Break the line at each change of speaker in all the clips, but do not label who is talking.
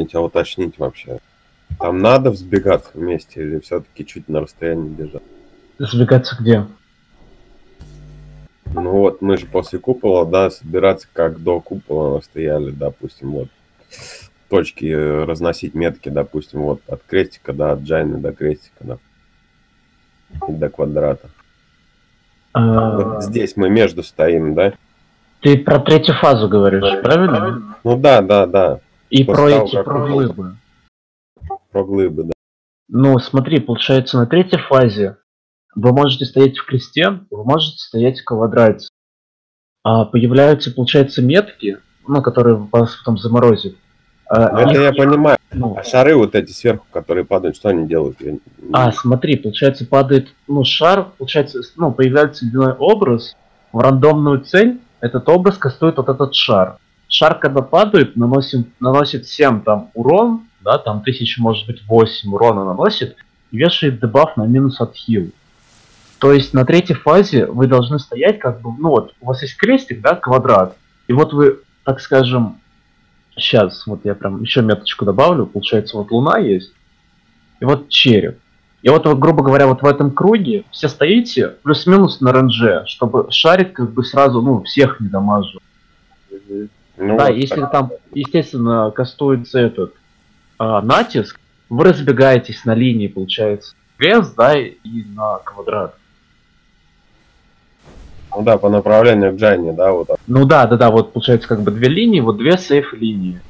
тебя уточнить вообще. Там надо взбегаться вместе или все-таки чуть на расстоянии держать?
Сбегаться где?
Ну вот, мы же после купола, да, собираться как до купола стояли, допустим, вот. Точки разносить метки, допустим, вот от крестика, да, от джайны до крестика, да. И до квадрата. Вот здесь мы между стоим, да?
Ты про третью фазу говоришь, правильно?
Ну да.
И
После
про
того,
эти,
как
про
купол.
глыбы.
Про глыбы, да.
Ну, смотри, получается, на третьей фазе вы можете стоять в кресте, вы можете стоять в квадрате. А появляются, получается, метки, ну, которые вас потом заморозят.
Это я понимаю.
Ну,
А шары вот эти сверху, которые падают, что они делают?
смотри, получается, падает, ну, шар, получается, ну, появляется ледяной образ, в рандомную цель этот образ кастует вот этот шар. Шар, когда падает, наносит всем там урон, да, там 1000, может быть, 8 урона наносит, и вешает дебаф на минус от хил. То есть на третьей фазе вы должны стоять как бы, ну вот, у вас есть крестик, да, квадрат, и вот вы, так скажем, сейчас, вот я прям еще меточку добавлю, получается, вот луна есть, и вот череп. И вот, грубо говоря, вот в этом круге все стоите плюс-минус на ренже, чтобы шарик как бы сразу, ну, всех не дамажил.
Ну,
да,
вот
если
так.
там, естественно, кастуется этот натиск, вы разбегаетесь на линии, получается, крест, да, и на квадрат.
Ну да, по направлению к Джайне, да, вот так.
Ну да, вот получается как бы две линии, вот две сейф линии.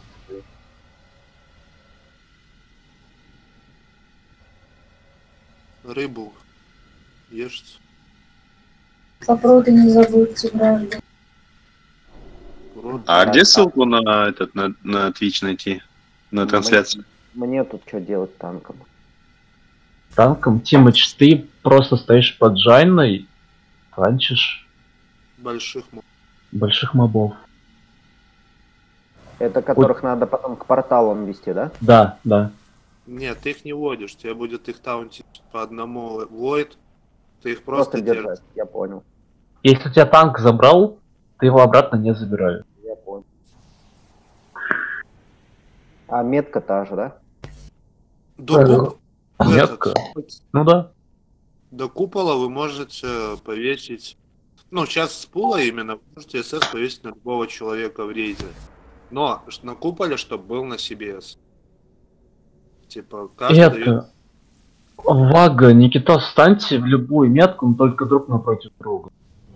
Рыбу ешьте.
Попробуйте не забудьте, граждане.
Урод.
А где ссылку на Twitch найти? На трансляцию?
Мне тут что делать танком?
Танком, Тимыч, ты просто стоишь под Джайной, ранчишь больших мобов.
Это которых надо потом к порталам вести, да?
Да.
Нет, ты их не водишь, тебе будет их таунтить по одному Void, ты их просто
держать, я понял.
Если у тебя танк забрал, ты его обратно не забираешь.
Я понял. А метка та же, да?
Метка? Ну да.
До купола вы можете повесить, ну сейчас с пула именно, вы можете СС повесить на любого человека в рейде. Но на куполе, чтобы был на CBS. Типа, каждый дает...
Вага, Никита, встаньте в любую метку, но только друг напротив друга.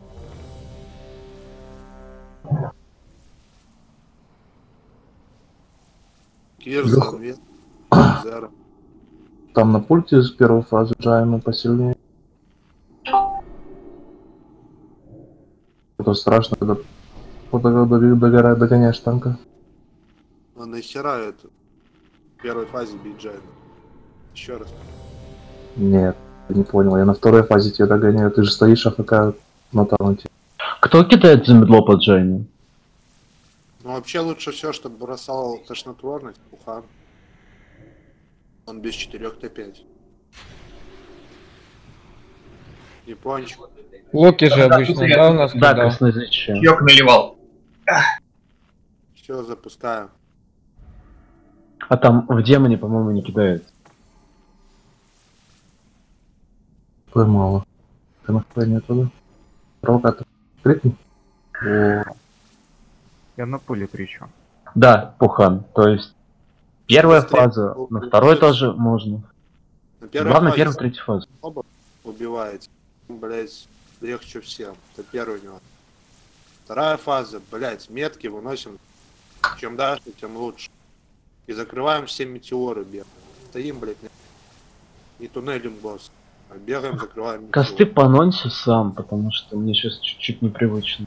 Кирза, Зара.
Там на пульте с первой фазы Джайна посильнее. Это страшно, когда догоняешь танка.
А нахера это? В первой фазе бить Джайна. Еще раз.
Нет, я не понял. Я на второй фазе тебя догоняю. Ты же стоишь АФК на таунте.
Кто кидает за медло под Джайну?
Ну вообще лучше все, чтобы бросал тошнотворность, Пухан. Он без 4 Т5. Япончик.
Локи же обычно, да, у нас?
Да, краснозрячие.
Чаек наливал.
Все, запускаю.
А там в демоне, по-моему, не кидает.
Мало. Ты нахуй туда. Провокатор. Крикни.
Я на пуле кричу.
Да, Пухан. То есть первая фаза, на второй тоже можно. Главное, первая, третья фаза.
Оба убиваете. Блять, легче всем. Это первый у него. Вторая фаза, блять, метки выносим. Чем дальше, тем лучше. И закрываем все метеоры, бегаем. Стоим, блять, и туннелем босс. Бегаем, закрываем метеоры.
Косты по анонсу сам, потому что мне сейчас чуть-чуть непривычно.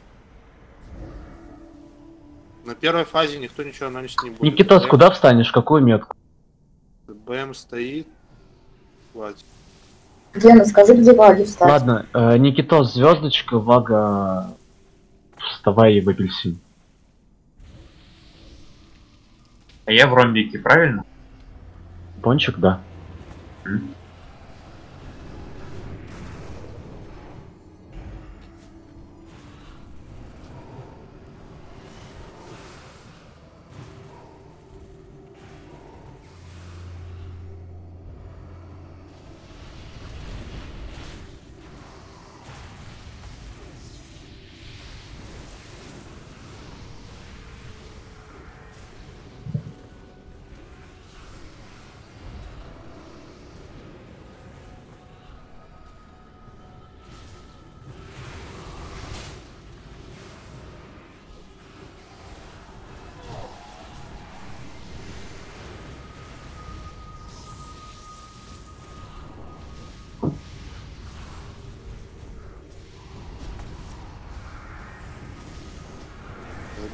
На первой фазе никто ничего анонсить не будет.
Никитос, куда встанешь? Какую метку?
БМ стоит. Хватит.
Гена, скажи, где Ваги встать.
Ладно, Никитос, звездочка, Вага, вставай и в апельсин.
А я в ромбике, правильно?
Пончик, да.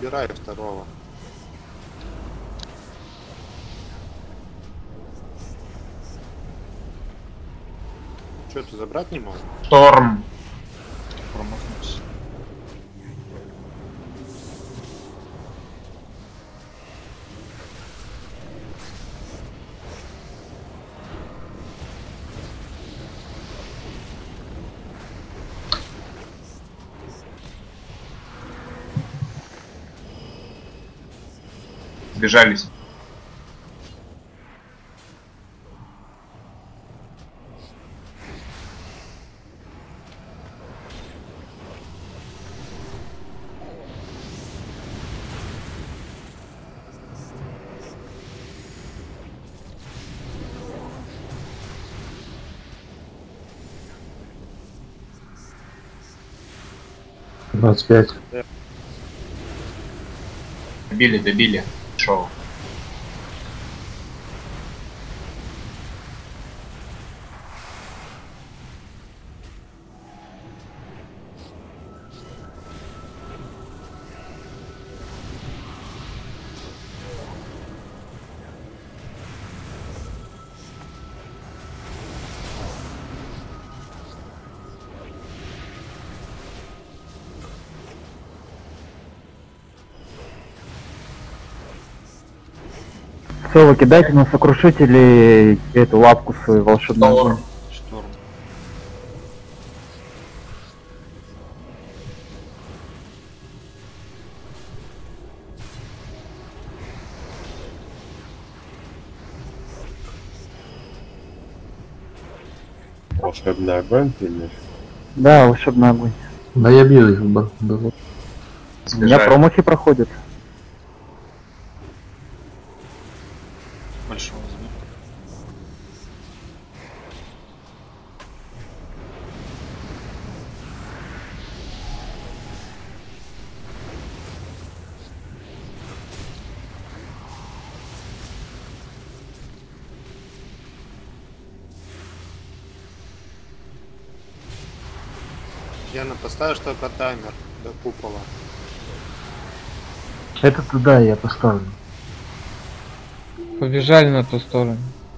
Убирай второго. Что, ты забрать не можешь?
Шторм.
Промахнулся.
Сбежались.
— 25.
Добили. Шоу.
Все, вы кидайте на сокрушители эту лапку свою волшебную.
Шторм.
Шторм.
Волшебный огонь, ты имеешь?
Да, волшебный огонь.
Да я бил их было.
У меня промахи проходят.
Большого возьми.
Яна, поставишь только таймер до купола.
Это туда я поставлю.
Побежали на ту сторону.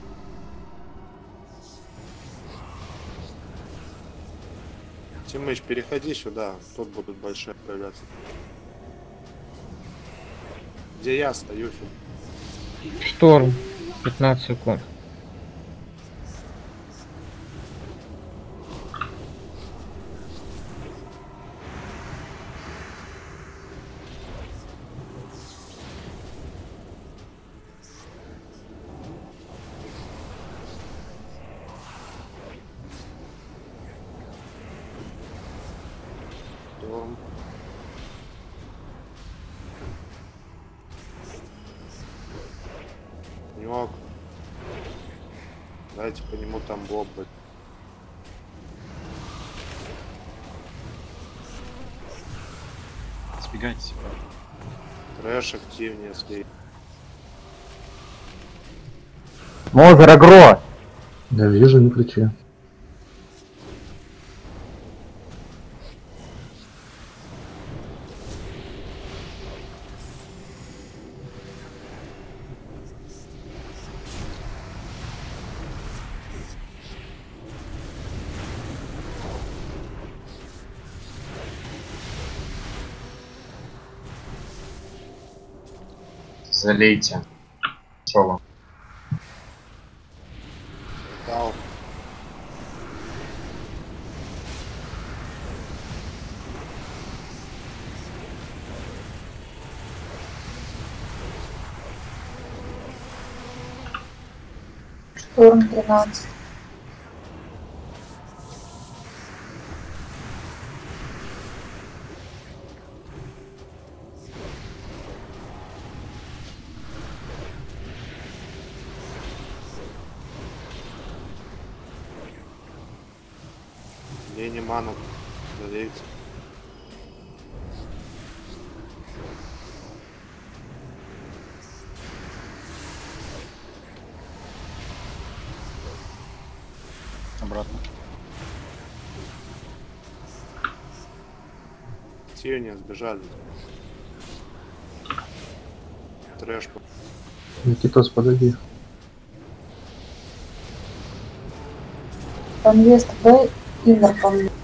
Тимыч, переходи сюда, тут будут большие появляться. Где я стою, Фил?
Шторм. 15 секунд.
Дом. Нёк. Дайте по нему там бобы.
Сбегайте.
Трэш активнее стоит.
Мозер агро!
Я вижу, не кричи.
Залейте. Шоу.
Дал.
Шторм 13.
Мне не ману. Залейте.
Обратно.
Тени сбежали. трэш.
Никитос, подойди.
Там есть Б, Иннер по мне.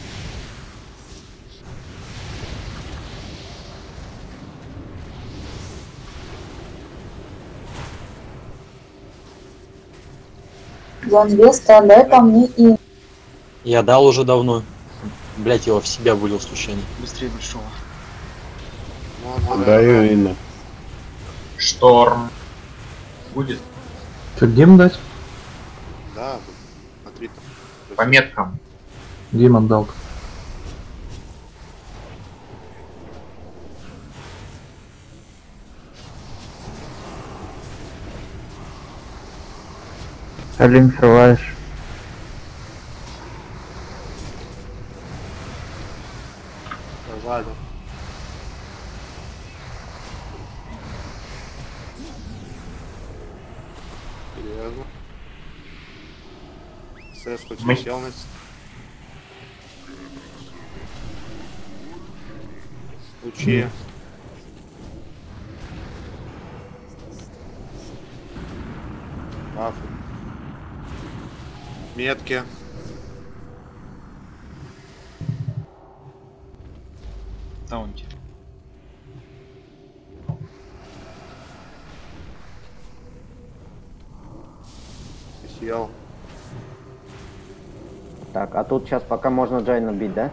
Зон Веста, Б по мне и...
Я дал уже давно. Блять, его в себя вылил случайно.
Быстрее большого.
Даю именно.
Шторм. Будет?
Что, гейм дать?
Да, смотри там.
По меткам.
Гейм отдал.
Алим, срываешь.
Нажали. Серьезно. Сесс хоть
Мы-
висел на... Лучи. Бафы. Метки.
Таунти.
Съел.
Так, а тут сейчас пока можно Джайна бить, да?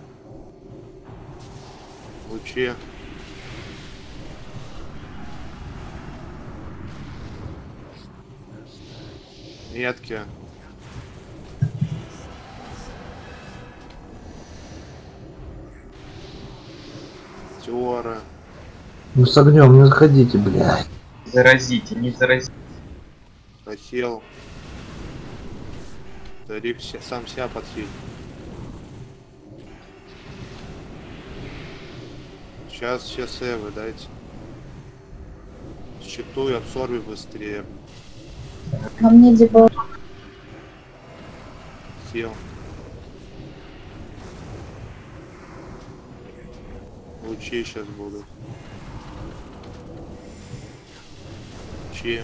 Лучи. Метки. Теоры.
Ну с огнем не заходите, блядь.
Заразите, не заразите.
Хотел. Старик сам себя подхилит. Сейчас Эвы дайте. Считую, абсорби быстрее.
На мне дебаг.
Сел. Лучи сейчас будут. Лучи.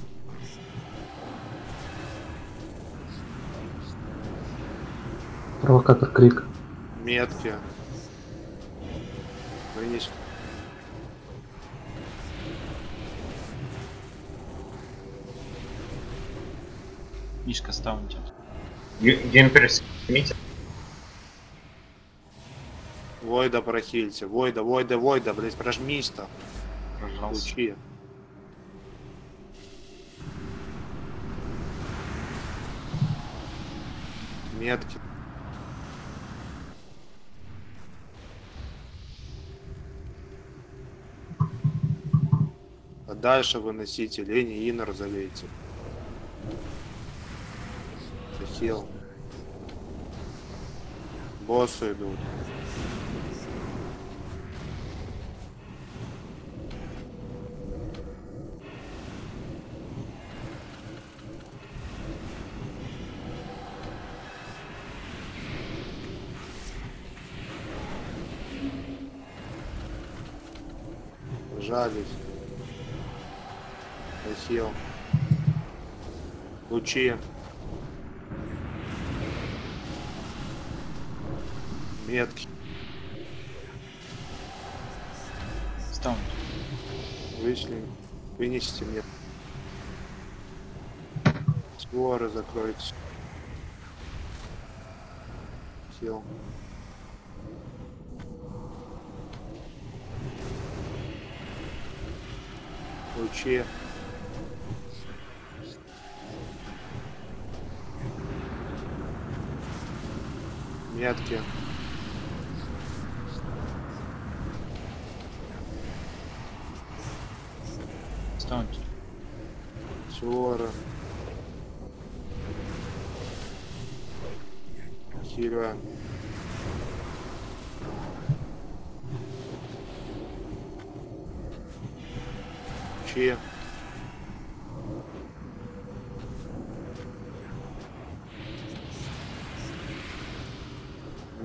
Провокатор крик.
Метки. Вынес.
Мишка с Таунти.
Геймперс, снимите.
Войда прохильте. Войда, блять, прожмись-то.
Пожалуйста.
Лучи. Метки. А дальше выносите лени, иннер залейте. Хил. Боссы идут. Жались. Хил. Лучи. Метки.
Таунти.
Вышли. Вынесите мне. Своры закроются. Сел. Лучи. Метки.
Таунти.
Своры. Хира. Лучи.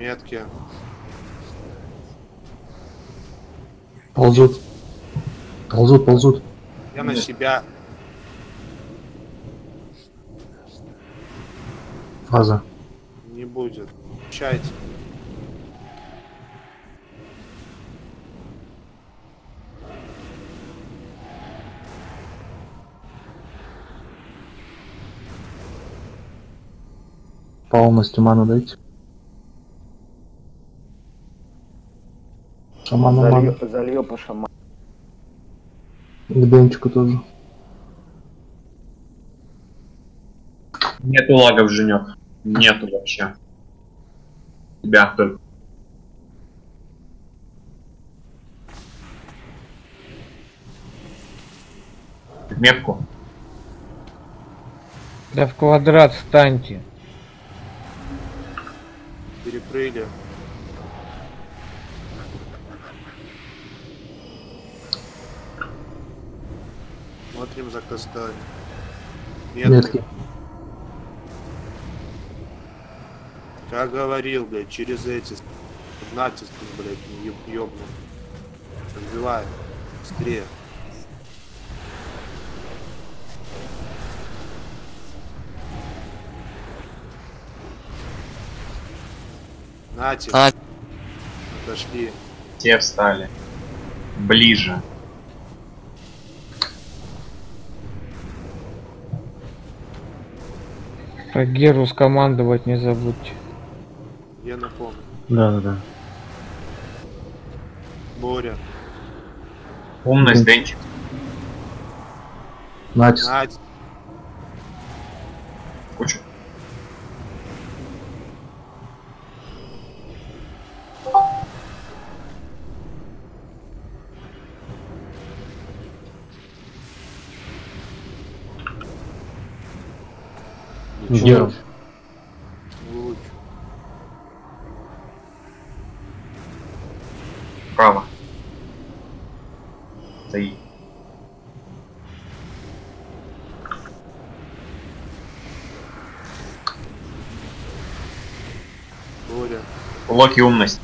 Метки.
Ползут. Ползут, ползут.
Я на себя.
Фаза.
Не будет. Общайте.
Полностью ману дайте. Шаману ману.
Залью по шаману.
К Бенчику тоже.
Нету лагов, Женек. Нету вообще. Тебя только. В метку.
Да в квадрат встаньте.
Перекрыли. Смотрим за костами.
Метки.
Как говорил, блядь, через эти натиск, блядь, ёбну. Разбиваем. Быстрее. Натиск. Отошли.
Те встали. Ближе.
Про Геру скомандовать не забудьте.
Я напомню.
Да.
Боря.
Умность, Денчик.
Натиск.
Натиск.
Кучу.
Геру.
Луч.
Право. Стои.
Боря.
Локи умность.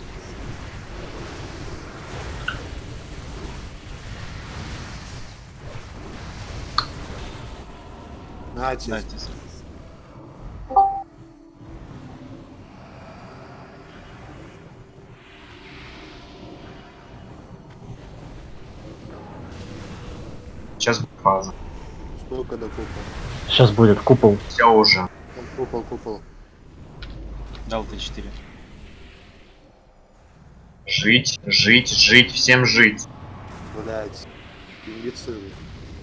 Натиск.
Сейчас будет фаза.
Сколько до купола?
Сейчас будет купол.
Все уже.
Купол.
Дал Т4.
Жить, всем жить.
Блять. Имбецилы.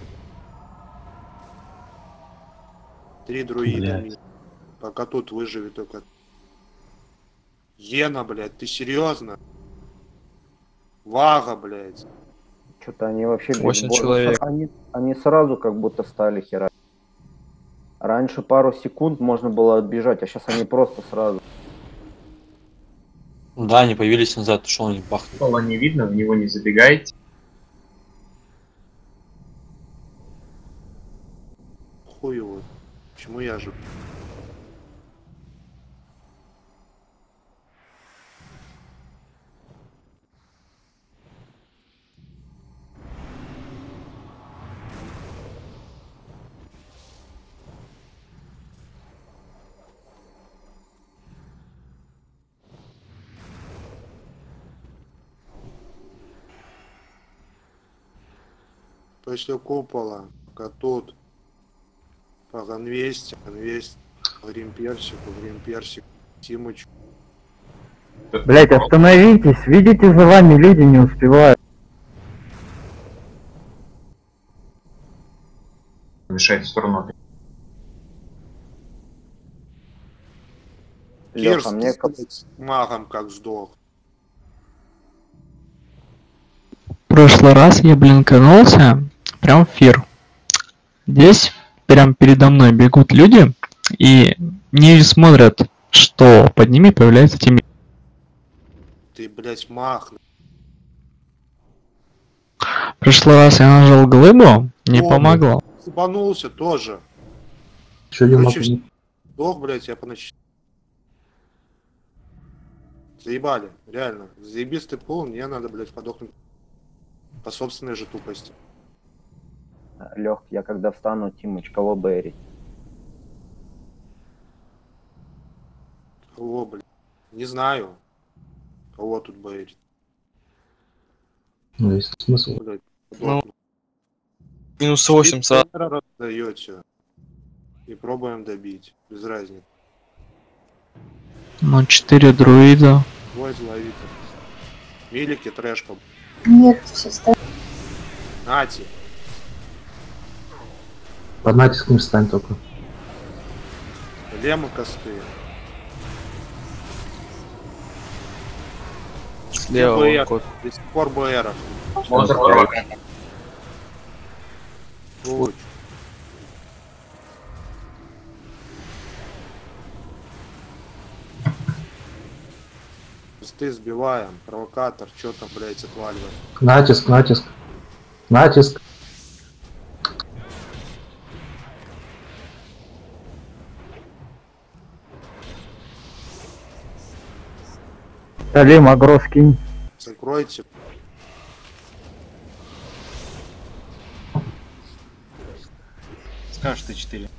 3 друида.
Блядь.
Пока тут выживет только. Ена, блядь, ты серьезно? Вага, блядь.
Что-то они вообще...
8 человек.
Они сразу как будто стали хера. Раньше пару секунд можно было отбежать, а сейчас они просто сразу.
Да, они появились назад, что они бахнули.
Пола не видно, в него не забегайте.
Хуй его. Почему я же? После купола, пока тут, по Ганвесте, Гримперсик, Тимыч.
Блять, остановитесь, видите, за вами люди не успевают.
Мешает в сторону.
Кирс,
Леха, мне
магом как сдох.
В прошлый раз я блинканулся прям в фир. Здесь прям передо мной бегут люди и не смотрят, что под ними появляется теми.
Ты, блять, мах.
В прошлый раз я нажал глыбу, не помогло.
Ебанулся тоже.
Что один
Короче, сдох, блять, я поначалу. Заебали, реально. Заебистый пол, мне надо, блять, подохнуть по собственной же тупости.
Лег, я когда встану, Тимыч, кого бэрить?
Кого, блядь? Не знаю. Кого тут бэрить?
Ну, есть смысл.
Блядь,
Ну, минус 8 сразу.
раздаете. И пробуем добить. Без разницы.
Ну, 4 друида.
Твой зловит. Милики, трэшка.
Нет, все стоят.
Нати.
Под натиском встань только.
Лемы косты.
Слева
БР.
вон кот.
До сих пор БР.
Монстр пророк.
Луч. Косты сбиваем. Провокатор. Чё там, блядь, отваливает?
Натиск, натиск. Натиск.
Талим, агро скинь.
Закройте.
Скажешь ты 4.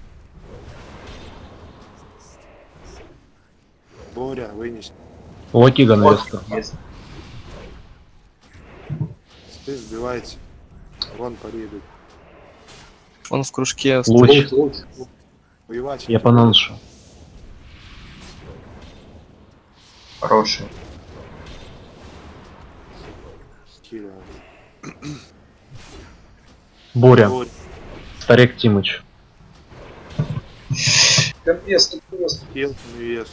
Боря, вынести.
Локи Ганвеста.
Ты сбивайте. Вон парирует.
Он в кружке.
Луч.
Воевать.
Я по наншу.
Хороший.
Киля.
Боря.
Боря.
Старик Тимыч.
Капец, просто.
Хил, невест.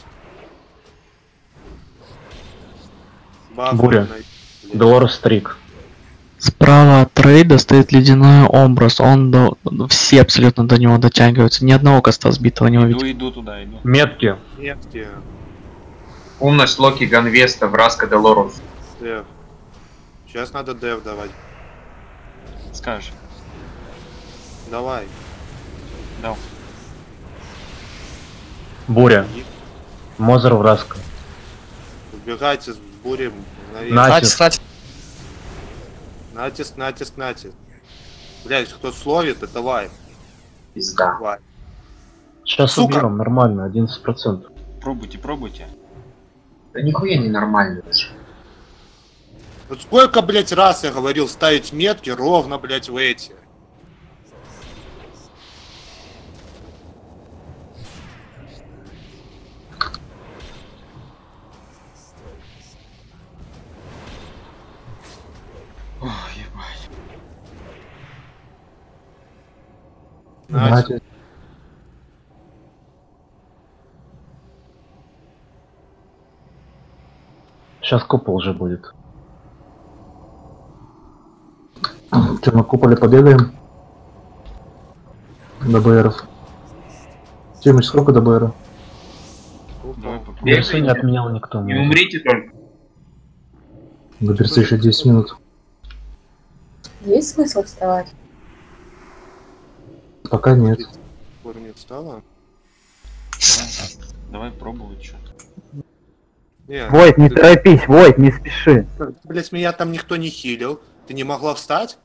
Баф,
Буря.
блядь.
Долорес Стрик.
Справа от трейда стоит ледяной образ. Он все абсолютно до него дотягиваются. Ни одного коста сбитого не увидел.
Иду туда, иду.
Метки.
Метки.
Умность Локи Ганвеста, Враска Делорус.
Дев. Сейчас надо дев давать.
Скажешь.
Давай.
Дал.
Буря. Мозер Враска.
Убегайте с бурем.
Натиск.
Натиск, натиск, натиск. Блядь, кто словит, это лайв.
Пизда.
Лайв.
Сейчас
Сука.
уберем, нормально, 11%.
Пробуйте, пробуйте.
Да нихуя не нормально уже.
Вот сколько, блядь, раз я говорил ставить метки ровно, блядь, в эти.
Ох, ебать.
Натиск.
Сейчас купол уже будет.
Че, на куполе побегаем? До БРов. Тимыч, сколько до БРа?
Давай попробуем.
Берсы не отменял никто.
Не умрите только.
До берцы еще 10 минут.
Есть смысл вставать?
Пока нет.
Не встала?
Давай пробовать что-то.
Не,
Войт, не торопись, Войт, не спеши.
блядь, меня там никто не хилил. Ты не могла встать?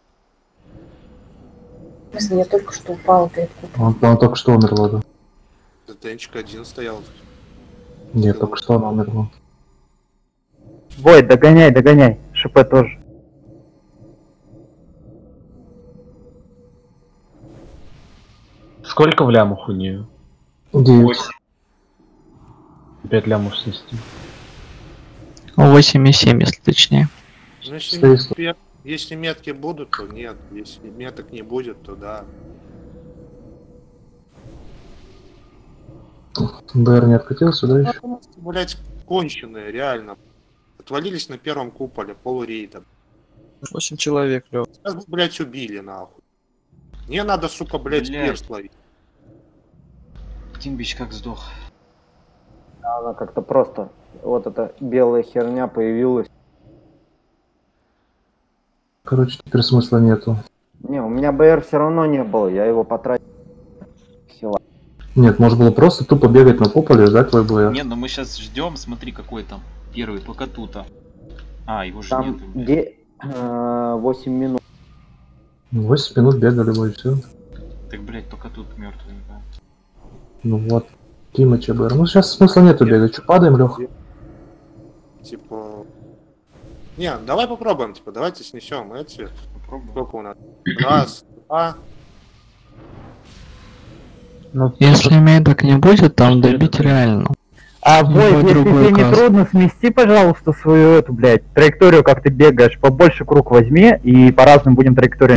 В смысле, я только что упала перед куполом.
Он только что умерла, да?
Денчик один стоял.
Нет, только что она умерла.
Войт, догоняй, догоняй. ШП тоже.
Сколько в лямах у нее?
9.
5 лямов снести.
8,7, если точнее.
Ну, если метки будут, то нет. Если меток не будет, то да.
БР не откатился, да, еще?
Блять, конченые, реально. Отвалились на первом куполе, полурейда.
8 человек, Лёв.
Сейчас бы, блять, убили, нахуй. Мне надо, сука, блять, перс ловить.
Тимбич как сдох.
Она как-то просто... Вот эта белая херня появилась.
Короче, теперь смысла нету.
Не, у меня БР все равно не было, я его потратил. Хила.
Нет, можно было просто тупо бегать на куполе и ждать твой БР.
Не, ну мы сейчас ждем, смотри, какой там первый, только тут. А, его же
Там
нет.
8 минут.
8 минут бегали бы и все.
Так, блядь, только тут мертвый, да.
Ну вот. Тима ЧБР. Ну сейчас смысла нету бегать. Че, падаем, Лех?
Типа... Не, давай попробуем, типа, давайте снесем эти.
Попробуем.
Сколько у нас? Раз, два.
Ну,
Если меток не будет, там добить реально.
А, Войс,
Любой
если
другой
тебе не
каст.
трудно, смести, пожалуйста, свою эту, блядь, траекторию, как ты бегаешь, побольше круг возьми, и по разным будем траекториям.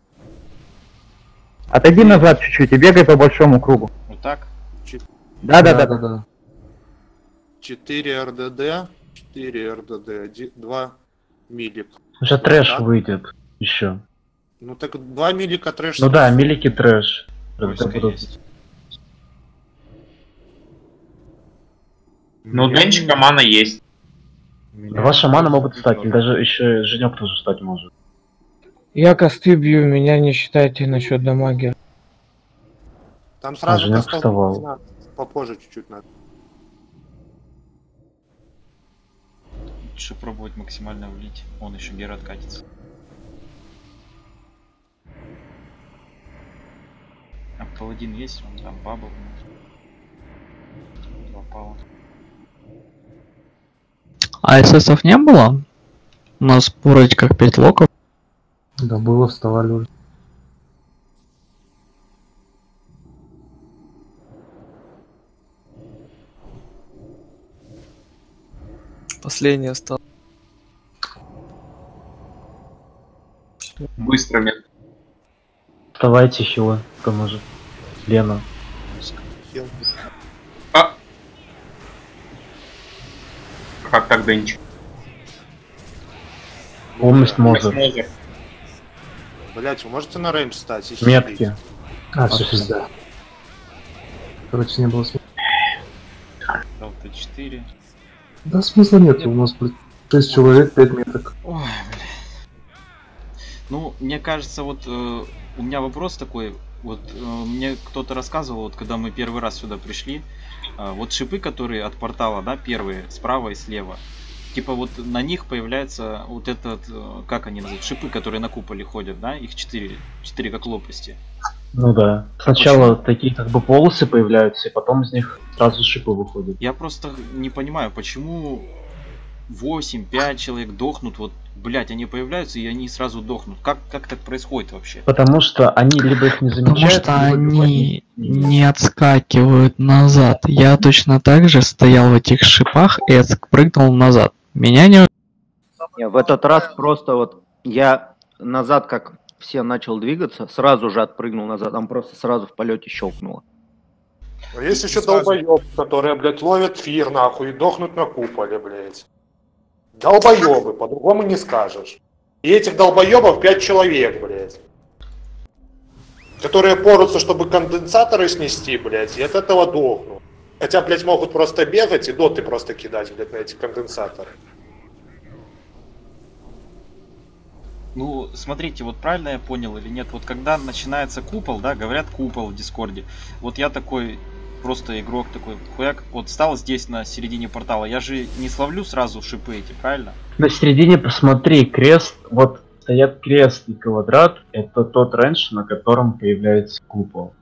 Отойди назад чуть-чуть и бегай по большому кругу.
Вот так?
Да.
4 РДД, 4 РДД, 2 милик.
Уже трэш
Так.
выйдет еще.
Ну так 2 милика трэш.
Ну да, милики трэш.
Войска
Это будут-
есть.
Ну, Денчика мана есть.
Два шамана могут встать, или даже еще Женек тоже встать может.
Я косты бью, меня не считайте насчет дамаги.
Там сразу
Женек
кастов
вставал.
не надо, попозже чуть-чуть надо.
Лучше пробовать максимально влить. Он еще Гера откатится. А паладин есть? Он там бабл. Два пала.
А ССов не было? У нас вроде как 5 локов.
Да было, вставали уже.
Последний остался.
Быстро метка.
Вставайте, хила, кто может. Лена.
Хил.
Как так, Денчик?
Помощь может.
Блять, вы можете на рейндж стать? Ищите.
Метки.
А, все, пизда. Короче, не было смысла.
Дал Т4.
Да смысла нет, у нас, блядь, 6 человек, 5 меток.
Ой, блядь. Ну, мне кажется, вот у меня вопрос такой. Вот мне кто-то рассказывал, вот когда мы первый раз сюда пришли, вот шипы, которые от портала, да, первые, справа и слева, типа вот на них появляется вот этот, как они называют, шипы, которые на куполе ходят, да, их 4 как лопасти.
Ну да. Сначала такие как бы полосы появляются, и потом из них сразу шипы выходят.
Я просто не понимаю, почему 8-5 человек дохнут, вот, блять, они появляются и они сразу дохнут. Как так происходит вообще?
Потому что они либо их не
Потому
замечают,
что
либо
они не отскакивают назад. Я точно так же стоял в этих шипах и отпрыгнул назад. Меня не...
Не, в этот раз просто вот я назад, как все начал двигаться, сразу же отпрыгнул назад, там просто сразу в полете щелкнуло.
А есть еще долбоеб, которые, блядь, ловят фир нахуй и дохнут на куполе, блядь. Долбоебы, по-другому не скажешь. И этих долбоебов 5 человек, блядь. Которые порутся, чтобы конденсаторы снести, блядь, и от этого дохнут. Хотя, блядь, могут просто бегать и доты просто кидать, блядь, на эти конденсаторы.
Ну, смотрите, вот правильно я понял или нет, вот когда начинается купол, да, говорят купол в Дискорде, вот я такой, просто игрок такой, хуяк, вот стал здесь на середине портала, я же не словлю сразу шипы эти, правильно?
На середине посмотри, крест, вот стоят крест и квадрат, это тот рейндж, на котором появляется купол.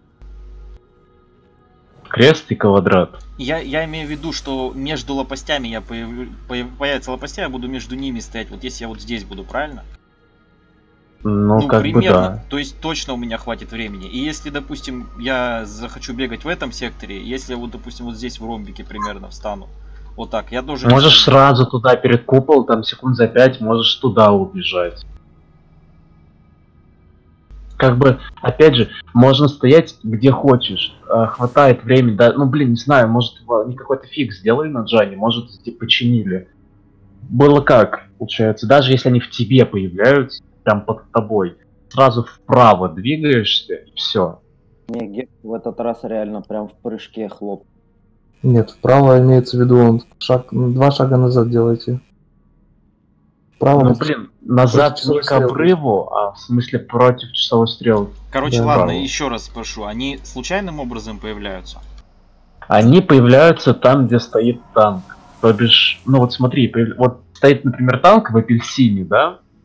Крест и квадрат.
Я имею в виду, что между лопастями появятся лопастя, я буду между ними стоять, вот если я вот здесь буду, правильно?
Ну, как бы
примерно,
да.
то есть точно у меня хватит времени. И если, допустим, я захочу бегать в этом секторе, если я вот, допустим, вот здесь в ромбике примерно встану, вот так, я тоже...
Можешь сразу туда перед купол, там секунд за 5, можешь туда убежать. Как бы, опять же, можно стоять где хочешь, хватает времени, да, ну блин, не знаю, может они какой-то фиг сделали на Джане, может починили. Было как, получается, даже если они в тебе появляются, прям под тобой, сразу вправо двигаешься и все.
Не, Гек в этот раз реально прям в прыжке хлоп.
Нет, вправо имеется в виду, он шаг, 2 шага назад делайте. Вправо.
Ну блин, назад не к
стрелки.
обрыву, а в смысле против часовой стрелки.
Короче,
Да.
ладно,
Браво.
еще раз спрошу, они случайным образом появляются?
Они появляются там, где стоит танк. То бишь, ну вот смотри, вот стоит, например, танк в апельсине, да?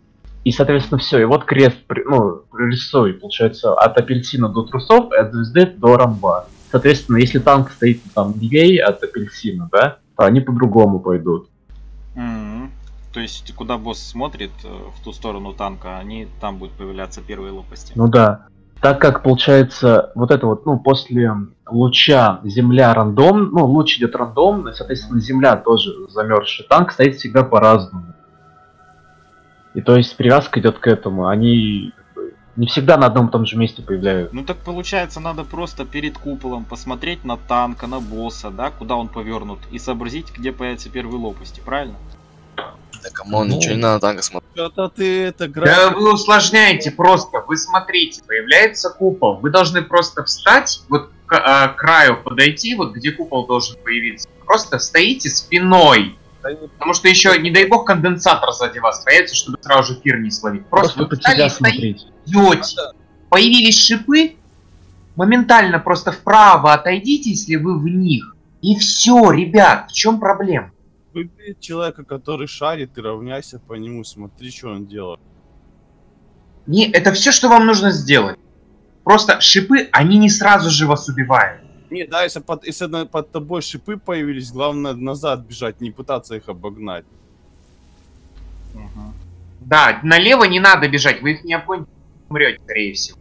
И, соответственно, все. И вот крест, прорисуй, получается, от апельсина до трусов, и от звезды до ромба. Соответственно, если танк стоит там левее от апельсина, да, то они по-другому пойдут.
То есть, куда босс смотрит, в ту сторону танка, они там будут появляться первые лопасти.
Ну да. Так как, получается, вот это вот, после луча земля рандом, луч идет рандомно, и, соответственно, земля тоже замерзший. Танк стоит всегда по-разному. И то есть привязка идет к этому. Они не всегда на одном и том же месте появляются.
Ну так получается, надо просто перед куполом посмотреть на танка, на босса, да, куда он повернут, и сообразить, где появятся первые лопасти, правильно?
Да камон, ничего не надо танка смотреть.
Это ты это Да вы усложняете просто. Вы смотрите, появляется купол. Вы должны просто встать, вот к краю подойти, вот где купол должен появиться. Просто стоите спиной. Потому что еще, не дай бог, конденсатор сзади вас появится, чтобы сразу же фир не словить. Просто вы встали и стоите. Появились шипы, моментально просто вправо отойдите, если вы в них. И все, ребят, в чем проблема?
Выбери человека, который шарит, и равняйся по нему, смотри, что он делает.
Не, это все, что вам нужно сделать. Просто шипы, они не сразу же вас убивают.
Не, да, если под тобой шипы появились, главное назад бежать, не пытаться их обогнать.
Да, налево не надо бежать, вы их не обгоните, умрете, скорее всего.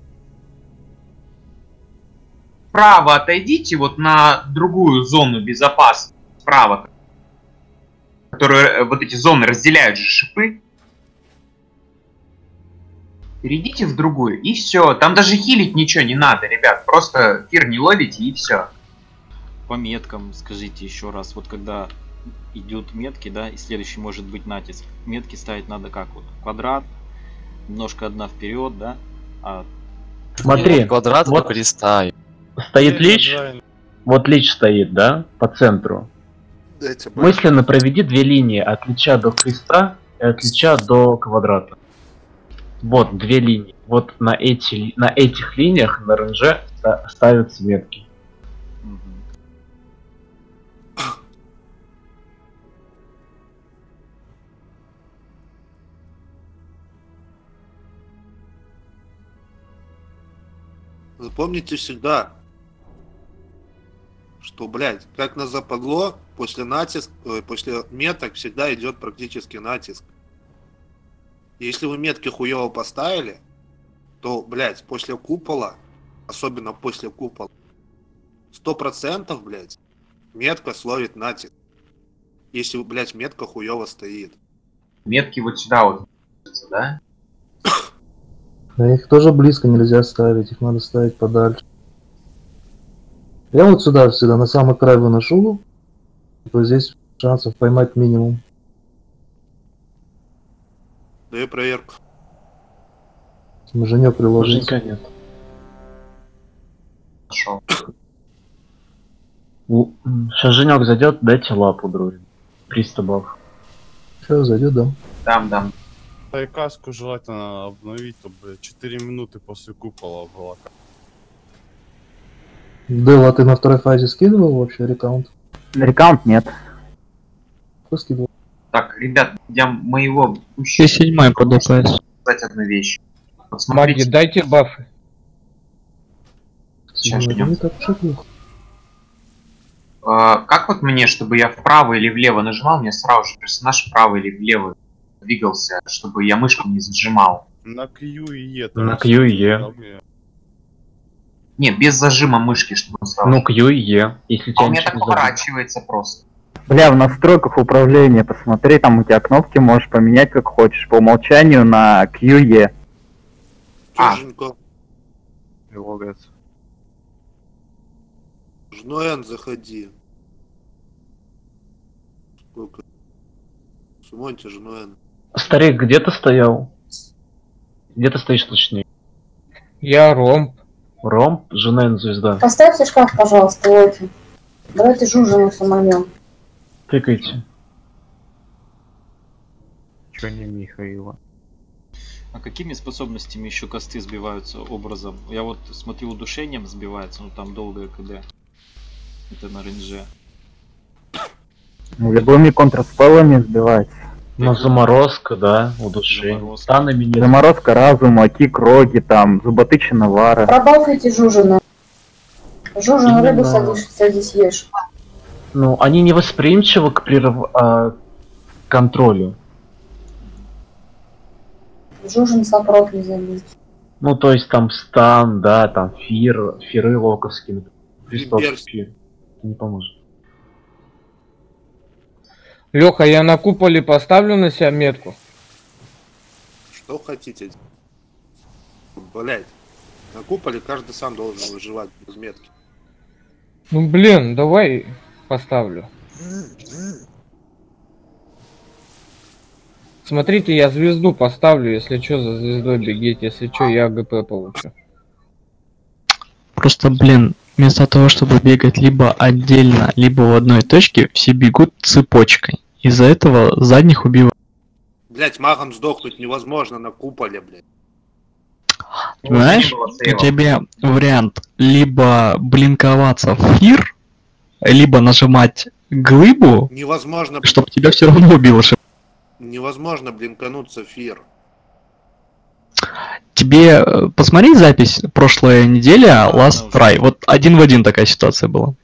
Вправо отойдите вот на другую зону безопасности, справа, которую вот эти зоны разделяют же шипы. Перейдите в другую, и все. Там даже хилить ничего не надо, ребят. Просто фир не ловите, и все.
По меткам скажите еще раз. Вот когда идут метки, да, и следующий может быть натиск. Метки ставить надо как? Вот квадрат, немножко одна вперед, да?
Смотри,
квадрат
вот
переставь.
Стоит лич, вот лич стоит, да, по центру. Мысленно проведи две линии от лича до креста и от лича до квадрата. Вот две линии. Вот на этих линиях на РНЖ ставятся метки.
Запомните всегда, что, блядь, как нас западло, после меток всегда идет практически натиск. Если вы метки хуёво поставили, то, блядь, после купола, особенно после купола, 100%, блядь, метка словит натиск. Если, блядь, метка хуёво стоит.
Метки вот сюда вот, да?
Да их тоже близко нельзя ставить, их надо ставить подальше. Я вот сюда всегда на самый край выношу, то здесь шансов поймать минимум.
Даю проверку.
Женек приложить.
Женька нет.
Хорошо.
Сейчас Женек зайдет, дайте лапу, друг. 300 баф.
Сейчас зайдет, да.
Дам.
И каску желательно обновить, то, блядь, 4 минуты после купола была.
Дэл, а ты на второй фазе скидывал вообще рекаунт?
Рекаунт нет.
Кто скидывал?
Так, ребят, я моего...
Ты 7-й по ДПС.
Сказать одну вещь. Вот
Маги,
смотрите.
дайте бафы.
Сейчас ждем.
Не так уж и плохо.
Как вот мне, чтобы я вправо или влево нажимал, мне сразу же персонаж вправо или влево двигался, чтобы я мышку не зажимал?
На Q и E.
На Q и E.
Нет, без зажима мышки, чтобы он сразу...
Ну, Q и E. Если
А
тебя
у меня
ничего
так
не
поворачивается просто.
Бля, в настройках управления посмотри, там у тебя кнопки можешь поменять как хочешь. По умолчанию на QE.
Чуженько.
Прилагается.
Жноэн, заходи. Сколько? Сумоньте, Жноэн.
Старик, где ты стоял? Где ты стоишь точнее?
Я ромб.
Ромб, Женен, звезда.
Поставьте шкаф, пожалуйста, Локи. Давайте жужжину самомем.
Тыкайте.
Чё не Михаила?
А какими способностями еще косты сбиваются образом? Я вот смотрю, удушением сбивается, но там долгое КД. Это на рейнже.
Ну, любыми контрспеллами сбивается.
Ну, заморозка, да, удушение. Станами не...
Заморозка разума, кик, роги, там, зуботычина, вара.
Пробалкайте Жужина. Жужин,
Именно.
рыбу садись, ешь.
Ну, они не восприимчивы к контролю.
Жужин сопрот не забить.
Ну, то есть там стан, да, там фиры локовские, Христовские. Не поможет.
Леха, я на куполе поставлю на себя метку.
Что хотите? Блять. На куполе каждый сам должен выживать без метки.
Ну блин, давай поставлю. Смотрите, я звезду поставлю, если что, за звездой бегите, если что, я ГП получу.
Просто, блин, вместо того, чтобы бегать либо отдельно, либо в одной точке, все бегут цепочкой. Из-за этого задних убивают.
Блять, магом сдохнуть невозможно на куполе, блять.
Знаешь, у тебя вариант либо блинковаться в фир, либо нажимать глыбу,
Невозможно,
чтобы тебя все равно убило.
невозможно блинкануться в фир.
Тебе посмотри запись прошлой недели Last Try. Вот один в один такая ситуация была.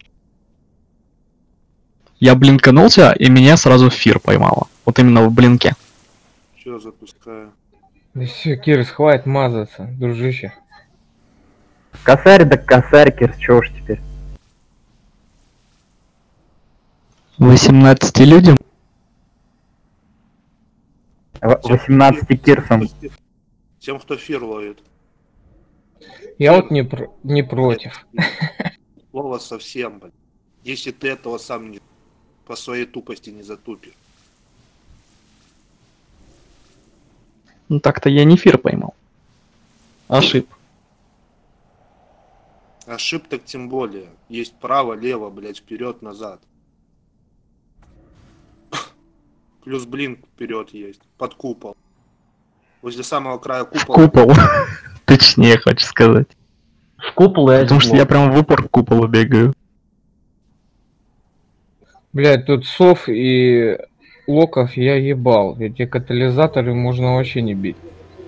Я блинканулся, и меня сразу фир поймало. Вот именно в блинке.
Все, запускаю.
Да все, Кирс, хватит мазаться, дружище.
Косарь да косарь, Кирс, чё уж теперь.
18 людям.
18 Кирсом.
Тем, кто фир ловит.
Я вот не против.
Слово совсем, блядь. Если ты этого сам не, по своей тупости не затупишь.
Ну так-то я не фир поймал. Ошиб.
Ошиб так тем более. Есть право, лево, блядь, вперед, назад. Плюс блинк вперед есть. Под купол. Возле самого края купола.
Купол. Точнее, хочешь сказать.
В купол и
Потому что я прям в упор к куполу бегаю.
Блять, тут сов и локов я ебал. Эти катализаторы можно вообще не бить.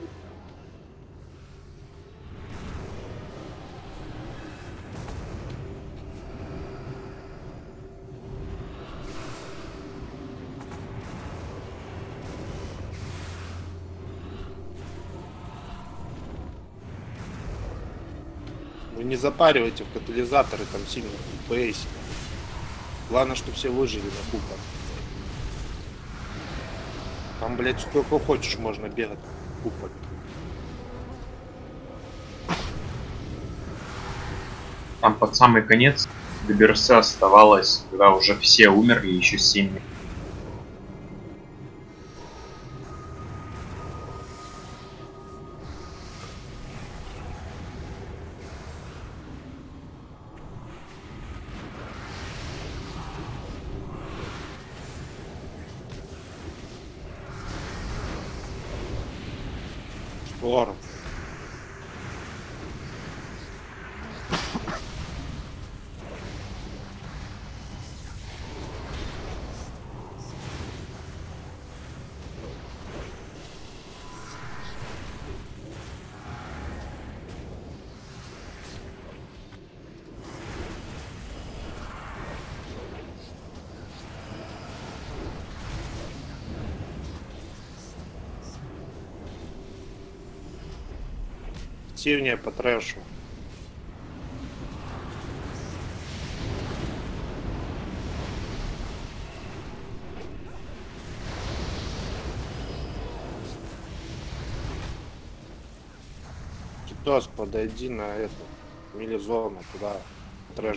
Вы не запаривайте в катализаторы, там сильно FPS. Главное, чтобы все выжили на купол. Там, блядь, сколько хочешь можно бегать в купол.
Там под самый конец до Берса оставалось, когда уже все умерли, еще 7 минут.
Шторм. Активнее по трэшу. Китос, подойди на эту милизону, туда трэш.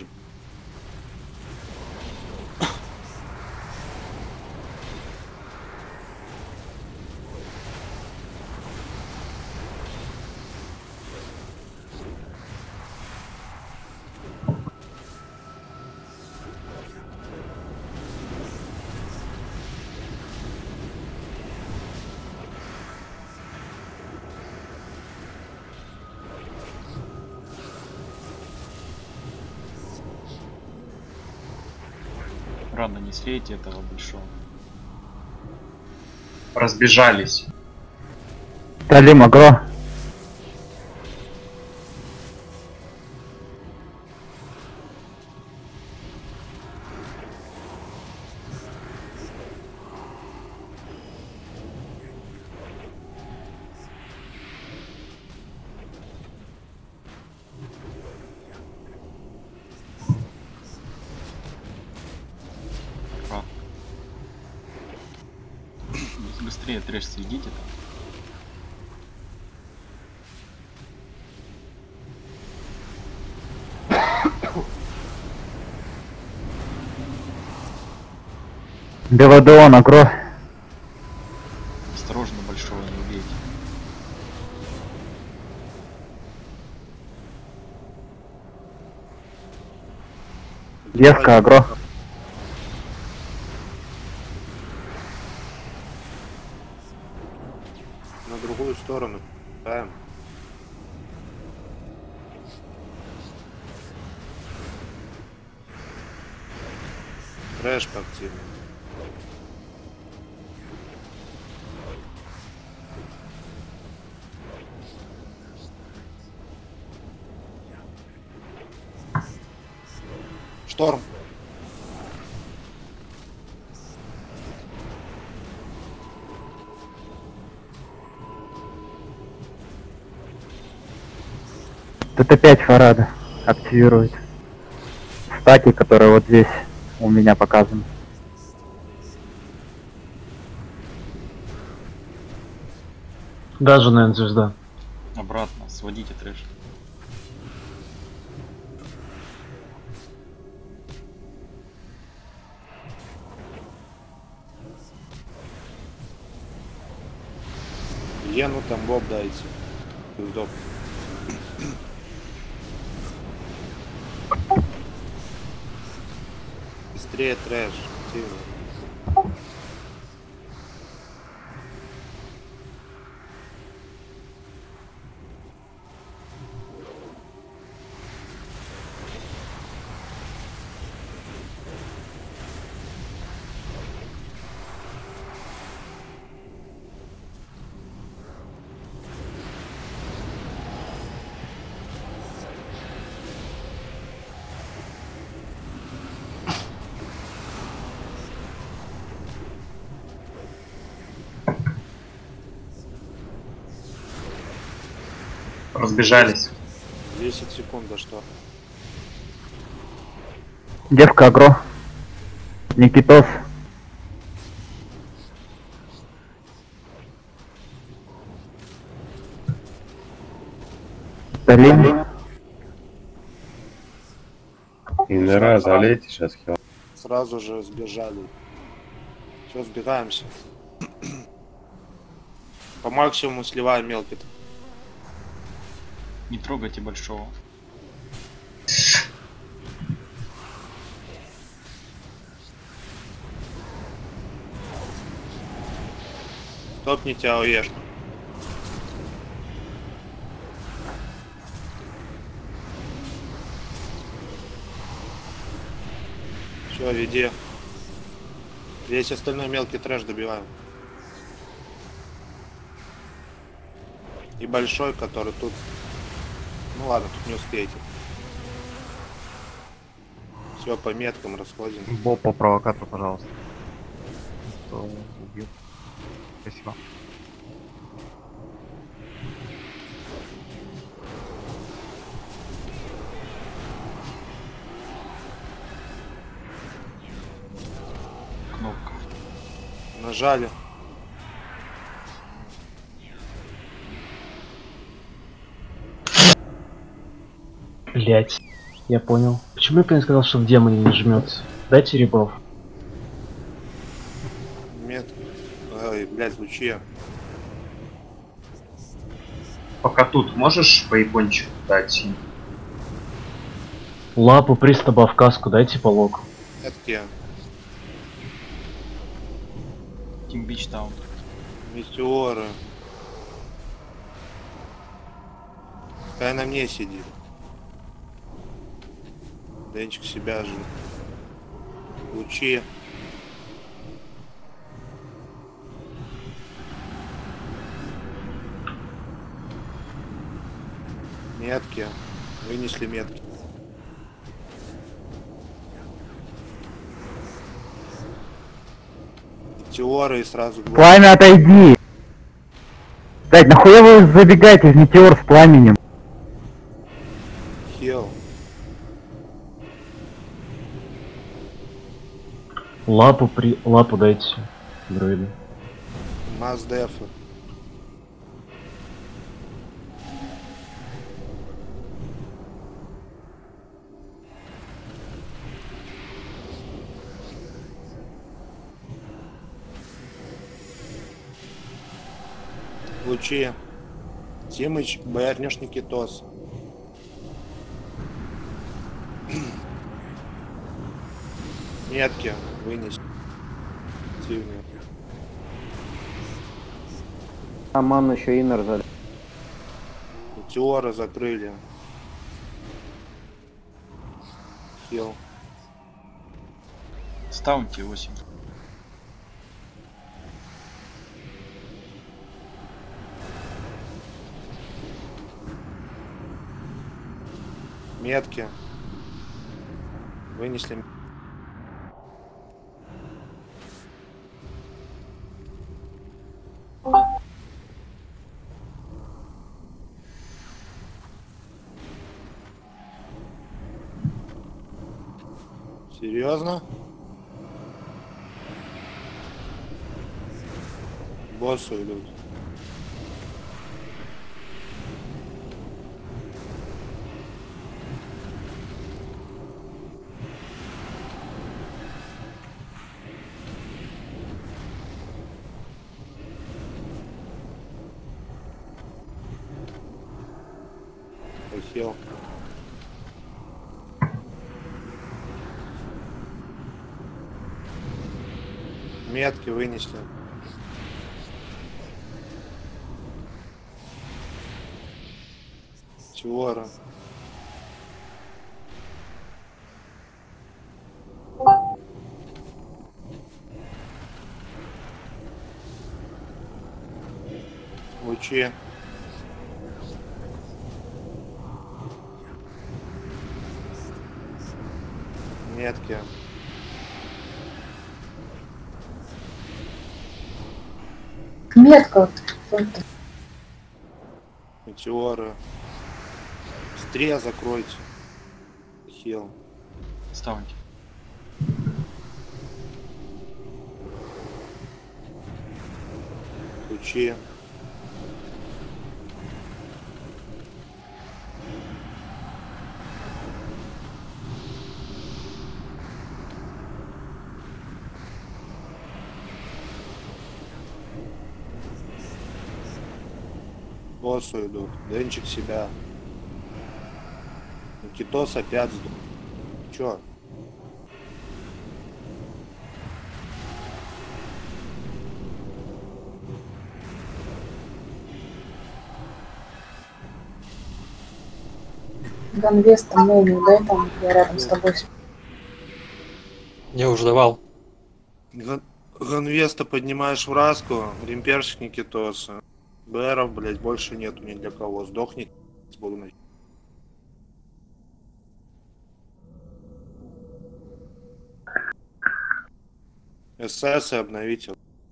Рано не слейте этого большого.
Разбежались.
Талим, агро.
Быстрее трэш сведите там.
Девадеон, агро.
Осторожно, большого не убейте.
Девка, агро.
На другую сторону. Да. Трэш активный. Шторм.
ТТ-5 Фарада активирует. Стаки, которые вот здесь у меня показаны.
Даже, наверное, звезда.
Обратно, сводите трэш.
Ену там боб дайте. Удобно. Быстрее трэш. Активно.
Разбежались.
10 секунд до что.
Девка, агро. Никитос. Талим.
Инера, залейте сейчас хил.
Сразу же сбежали. Все, сбегаемся. По максимуму сливаем мелкий.
Не трогайте большого.
Топните АОЕшку. Все, веди. Весь остальной мелкий трэш добиваем. И большой, который тут. Ну ладно, тут не успеете. Все, по меткам расходим.
Боб по провокатору, пожалуйста. Кто убил. Спасибо.
Кнопка.
Нажали.
Блять, я понял. Почему я, сказал, что в демоне не жмется? Дайте ребов.
Мет. Ой, блять, лучи.
Пока тут можешь по икончику дать?
Лапу, пристаба в каску, дайте по локу.
Это где?
Team Beach Town.
Метеоры. Какая на мне сидит. Денчик себя же. Лучи. Метки. Вынесли метки. Метеоры и сразу...
Пламя, отойди! Блять, нахуя вы забегаете в метеор с пламенем?
Хил.
Лапу дайте, дроиды.
Маздефы. Лучи. Тимыч, боярнёшь Никитос. Метки вынести. Активные.
Аман еще иннер залез.
Метеоры закрыли. Хил.
Стаунти 8.
Метки. Вынесли. Серьезно? Боссу идут. Похел. Метки вынесли. Чего? Лучи. Метки.
Метка.
Метеоры. Быстрее закройте. Хил.
Ставьте.
Ключи. Боссу идут. Денчик себя. Никитос опять сдох. Чё?
Ганвеста, молнию дай там, я рядом с тобой.
Я уже давал.
Ганвеста поднимаешь в раску, римперщик Никитоса. БРов, блять, больше нету ни для кого. Сдохнет, буду начать. СС и обновите.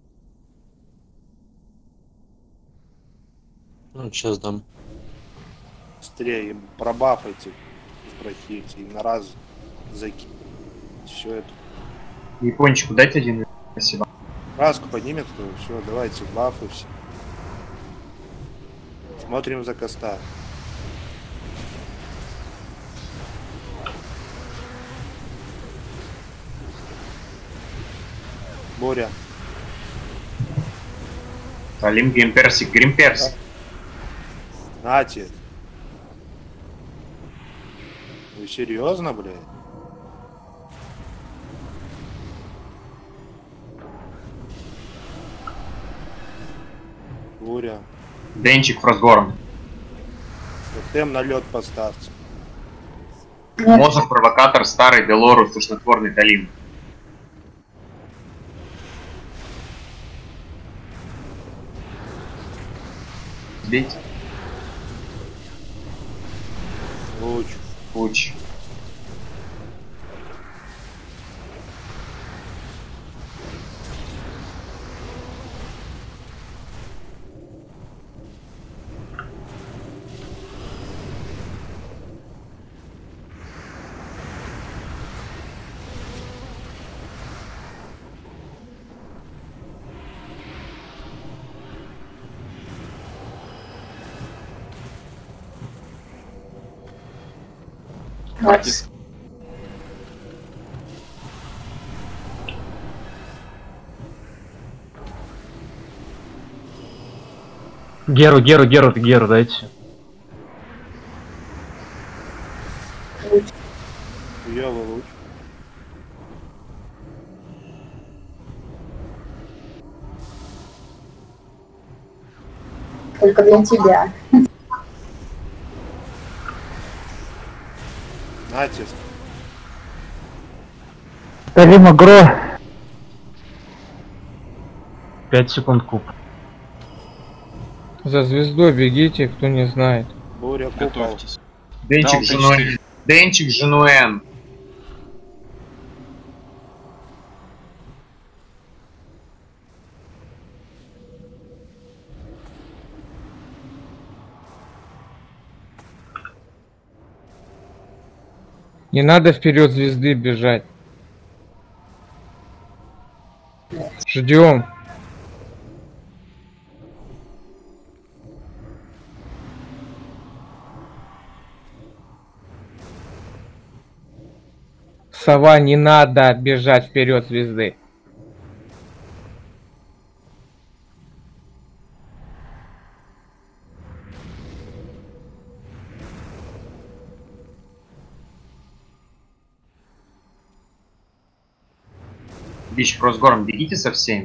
Ну, сейчас дам.
Быстрее пробафайте, прохите и на раз закиньте. Все это.
Япончику дать один. Спасибо.
Раску поднимет, все, давайте бафы все. Смотрим за коста. Боря.
Алим Гримперсик, Гримперсик.
Нате. Вы серьезно, блядь? Буря.
Денчик Фростгорн.
Тем на лед поставьте.
Мозг, провокатор, старый, Делорус, тошнотворный Талим. Луч.
Макс.
Геру дайте.
Хуёвый луч.
Только для тебя.
Натиск.
Ставим агро.
5 секунд куб.
За звездой бегите, кто не знает.
Буря купол.
Денчик Женуэн. Денчик Женуэн.
Не надо вперед звезды бежать. Ждем. Сова, не надо бежать вперед звезды.
Бич Кросгорм, бегите со всеми.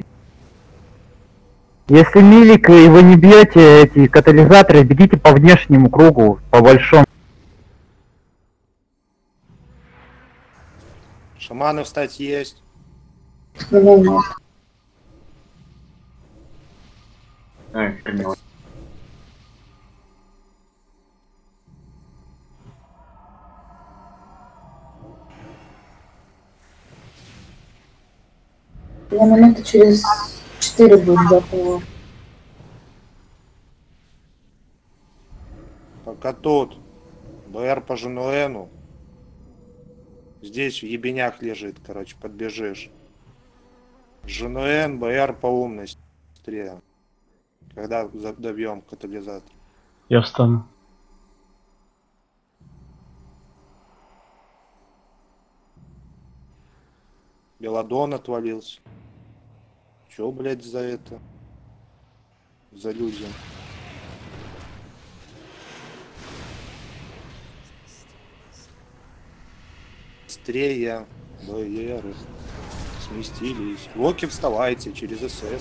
Если милик и вы не бьете эти катализаторы, бегите по внешнему кругу, по большому.
Шаманы встать есть.
Ой, понял.
Я минуты через 4 будет готова.
Пока тут. БР по Женуэну. Здесь в ебенях лежит, короче, подбежишь. Женуэн, БР по умности. Быстрее. Когда добьем катализатор.
Я встану.
Беладон отвалился. Чё, блядь, за это? За люди. Быстрее. БР. Сместились. Локи, вставайте через СС.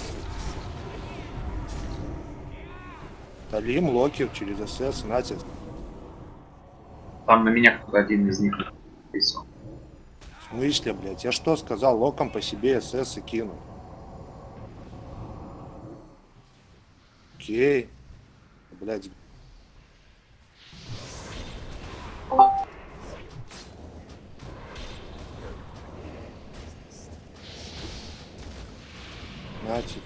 Талим, Локи через СС. Натиск.
Там на меня кто-то один из них написал.
В смысле, блядь? Я что сказал? Локом по себе СС и кину. Окей. Блядь. Натик.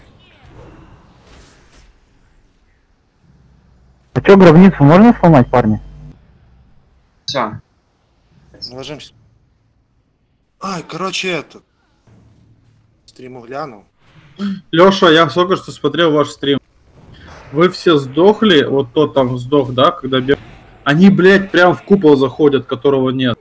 А чё, гробницу можно сломать, парни?
Все.
Ложимся. Ай, короче, это. Стриму гляну.
Леша, я только что смотрел ваш стрим. Вы все сдохли, вот тот там сдох, да, когда бег... Они, блядь, прям в купол заходят, которого нет.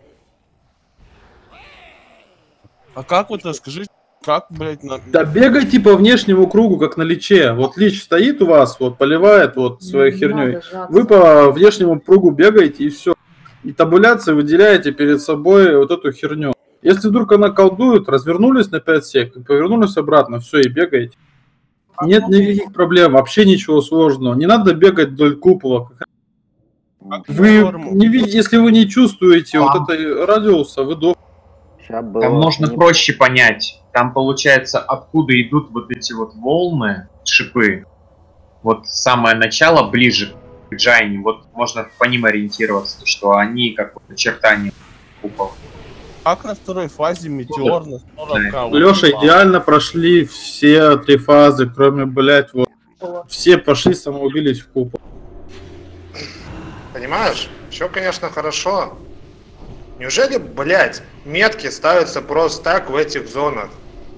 А как вот это, скажите, как, блядь, на...
Да бегайте по внешнему кругу, как на личе. Вот лич стоит у вас, вот поливает вот своей херней. Вы по внешнему кругу бегаете и все. И табуляции выделяете перед собой вот эту херню. Если вдруг она колдует, развернулись на 5 сек, повернулись обратно, все, и бегаете. Нет никаких проблем, вообще ничего сложного. Не надо бегать вдоль купола. Вы не видите, если вы не чувствуете вот этой радиуса, вы до...
Там можно проще понять. Там получается, откуда идут вот эти вот волны, шипы. Вот самое начало ближе Джайни, вот можно по ним ориентироваться, что они как вот очертания купола.
Как на второй фазе метеор на 40
Леша, идеально прошли все 3 фазы, кроме, блядь, вот. Все пошли, самоубились в купол.
Понимаешь? Все, конечно, хорошо. Неужели, блядь, метки ставятся просто так в этих зонах?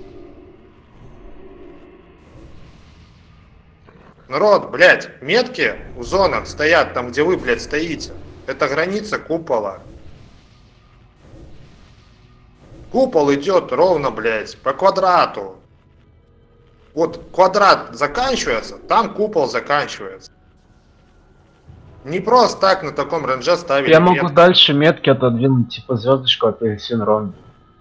Народ, блядь, метки в зонах стоят там, где вы, блядь, стоите. Это граница купола. Купол идет ровно, блядь, по квадрату. Вот квадрат заканчивается, там купол заканчивается. Не просто так на таком рейнже ставить.
Я могу дальше метки отодвинуть, типа звездочку апельсин ровно.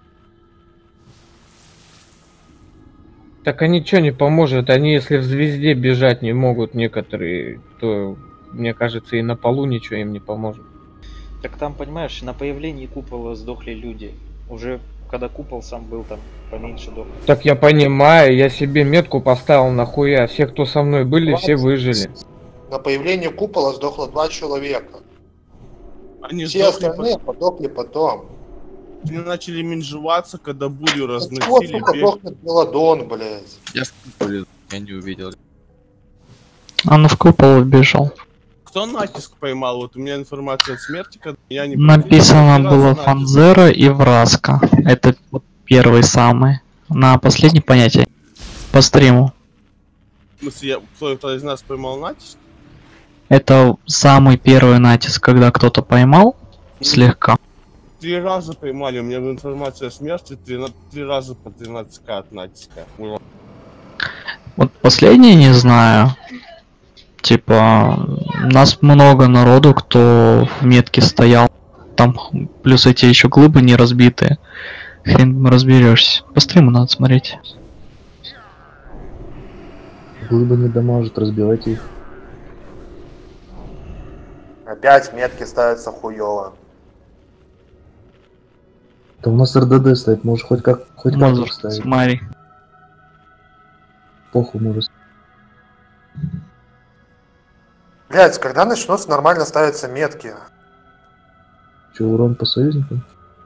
Так они что не поможет? Они если в звезде бежать не могут некоторые, то мне кажется и на полу ничего им не поможет.
Так там, понимаешь, на появлении купола сдохли люди. Уже когда купол сам был, там поменьше дохли.
Так я понимаю, я себе метку поставил нахуя. Все, кто со мной были, все выжили.
На появление купола сдохло 2 человека.
Они
все остальные подохли потом.
Они начали менжеваться, когда бурю
Вот,
разносили.
сука, дохнет Мелодон, блядь.
Я не увидел.
Он в купол убежал.
Кто натиск поймал? Вот у меня информация от смерти, когда я не...
Написано было Фанзера и Враска. Это вот первый самый. На последнее понятие. По стриму.
В смысле, кто-то из нас поймал натиск?
Это самый первый натиск, когда кто-то поймал слегка.
3 раза поймали, у меня информация о смерти 3 раза по 13к от натиска.
Вот последний не знаю. Типа, нас много народу, кто в метке стоял. Там плюс эти еще глыбы не разбитые. Хрен разберешься. По стриму надо смотреть.
Глыбы не дамажат, разбивайте их.
Опять метки ставятся хуёво.
Там у нас РДД стоит, может хоть как их ставить.
Смотри.
Похуй, может.
Блять, когда начнут нормально ставиться метки?
Че, урон по союзникам?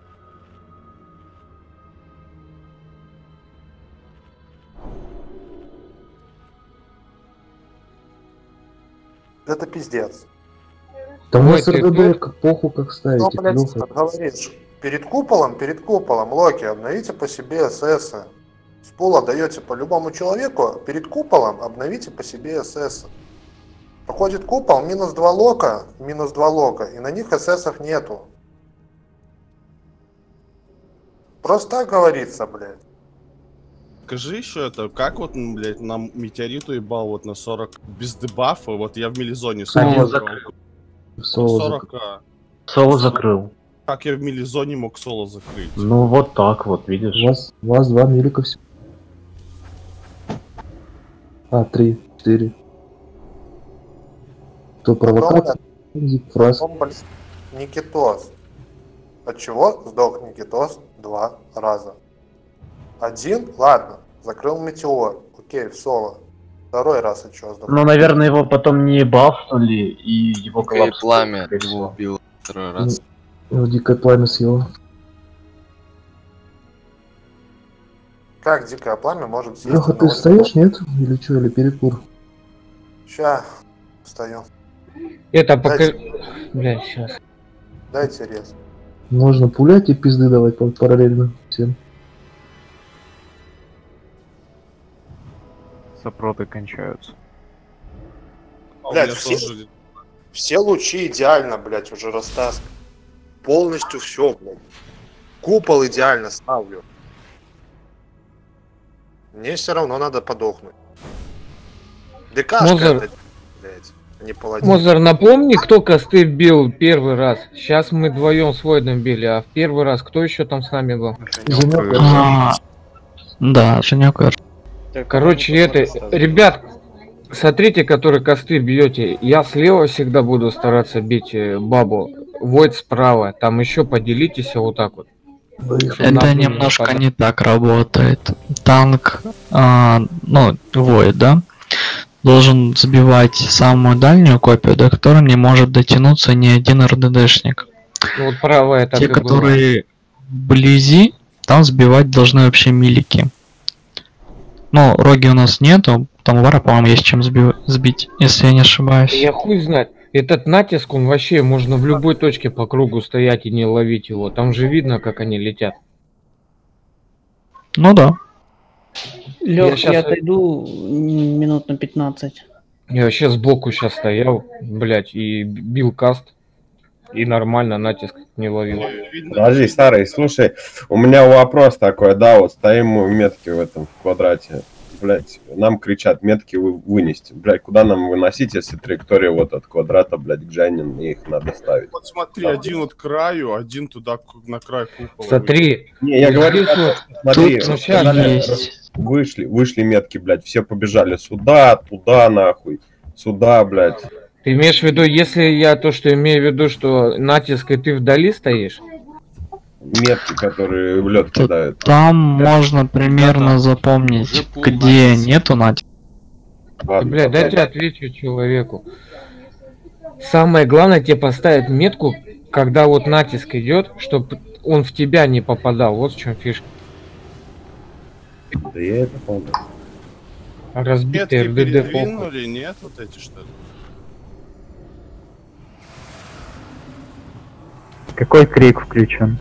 Это пиздец.
Там у нас РДД похуй как ставить.
Ну, блядь, говоришь. Перед куполом, Локи, обновите по себе СС. С пула даете по любому человеку, перед куполом обновите по себе СС. Проходит купол, минус 2 лока, и на них ССов нету. Просто так говорится, блядь.
Скажи еще это, как вот, блядь, нам метеорит уебал вот на 40 без дебафа, вот я в милизоне
Соло
закрыл.
Соло
40к.
Соло закрыл.
Как я в милизоне мог соло закрыть?
Ну вот так вот, видишь.
У вас 2 милика всего. 3, 4. Кто провокатор? Фраз.
Никитос. От чего сдох Никитос 2 раза? 1, ладно, закрыл метеор. Окей, в соло. 2 раз от чего сдох?
Ну, наверное, его потом не бафнули, и его коллапс.
Пламя его убил 2 раз.
Ну, дикое пламя съело.
Как дикое пламя может съесть?
Леха, ты встаешь, нет? Или что, или перекур?
Ща, встаю.
Это пока... Блядь, сейчас.
Дайте рез.
Можно пулять и пизды давать параллельно всем.
Сопроты кончаются.
Блядь, все лучи идеально, блядь, уже растасканы. Полностью все, блядь. Купол идеально ставлю. Мне все равно надо подохнуть. ДКшка это, блядь, не паладин.
Мозер, напомни, кто косты бил первый раз. Сейчас мы вдвоем с Войдом били, а в первый раз кто еще там с нами был?
Да, Женек.
Короче, ребят, смотрите, которые косты бьете. Я слева всегда буду стараться бить бабу. Войд справа. Там еще поделитесь вот так вот.
Это немножко не так работает. Танк, ну, Войд, да? должен сбивать самую дальнюю копию, до которой не может дотянуться ни один РДДшник.
Ну, вот правая так
Те,
и была.
которые вблизи, там сбивать должны вообще милики. Но роги у нас нету, там вара, по-моему, есть чем сбить, если я не ошибаюсь.
Я хуй знает. Этот натиск, он вообще можно в любой точке по кругу стоять и не ловить его. Там же видно, как они летят.
Ну да.
Лёх,
щас-
я отойду минут на 15.
Я вообще сбоку сейчас стоял, блять, и бил каст. И нормально натиск не ловил.
Подожди, старый, слушай, у меня вопрос такой, да, вот стоим мы в метке в этом в квадрате. Блять, нам кричат метки вынести. Блять, куда нам выносить, если траектория вот от квадрата, блять, к Джайнин, мне их надо ставить.
Вот смотри, один вот к краю, один туда на край купола.
Смотри.
Не, я говорю, смотри,
Тут
вот
сейчас
сказали,
есть.
вышли метки, блять, все побежали сюда, туда, нахуй, сюда, блять.
Ты имеешь в виду, если я то, что имею в виду, что натиск и ты вдали стоишь?
Метки, которые в лед кидают.
Там можно примерно запомнить, где нету натиска.
Блядь, дайте отвечу человеку. Самое главное тебе поставить метку, когда вот натиск идет, чтобы он в тебя не попадал. Вот в чем фишка.
Да я это помню.
Разбитые
Метки
РДД похуй.
передвинули, нет, вот эти что ли?
Какой крик включен?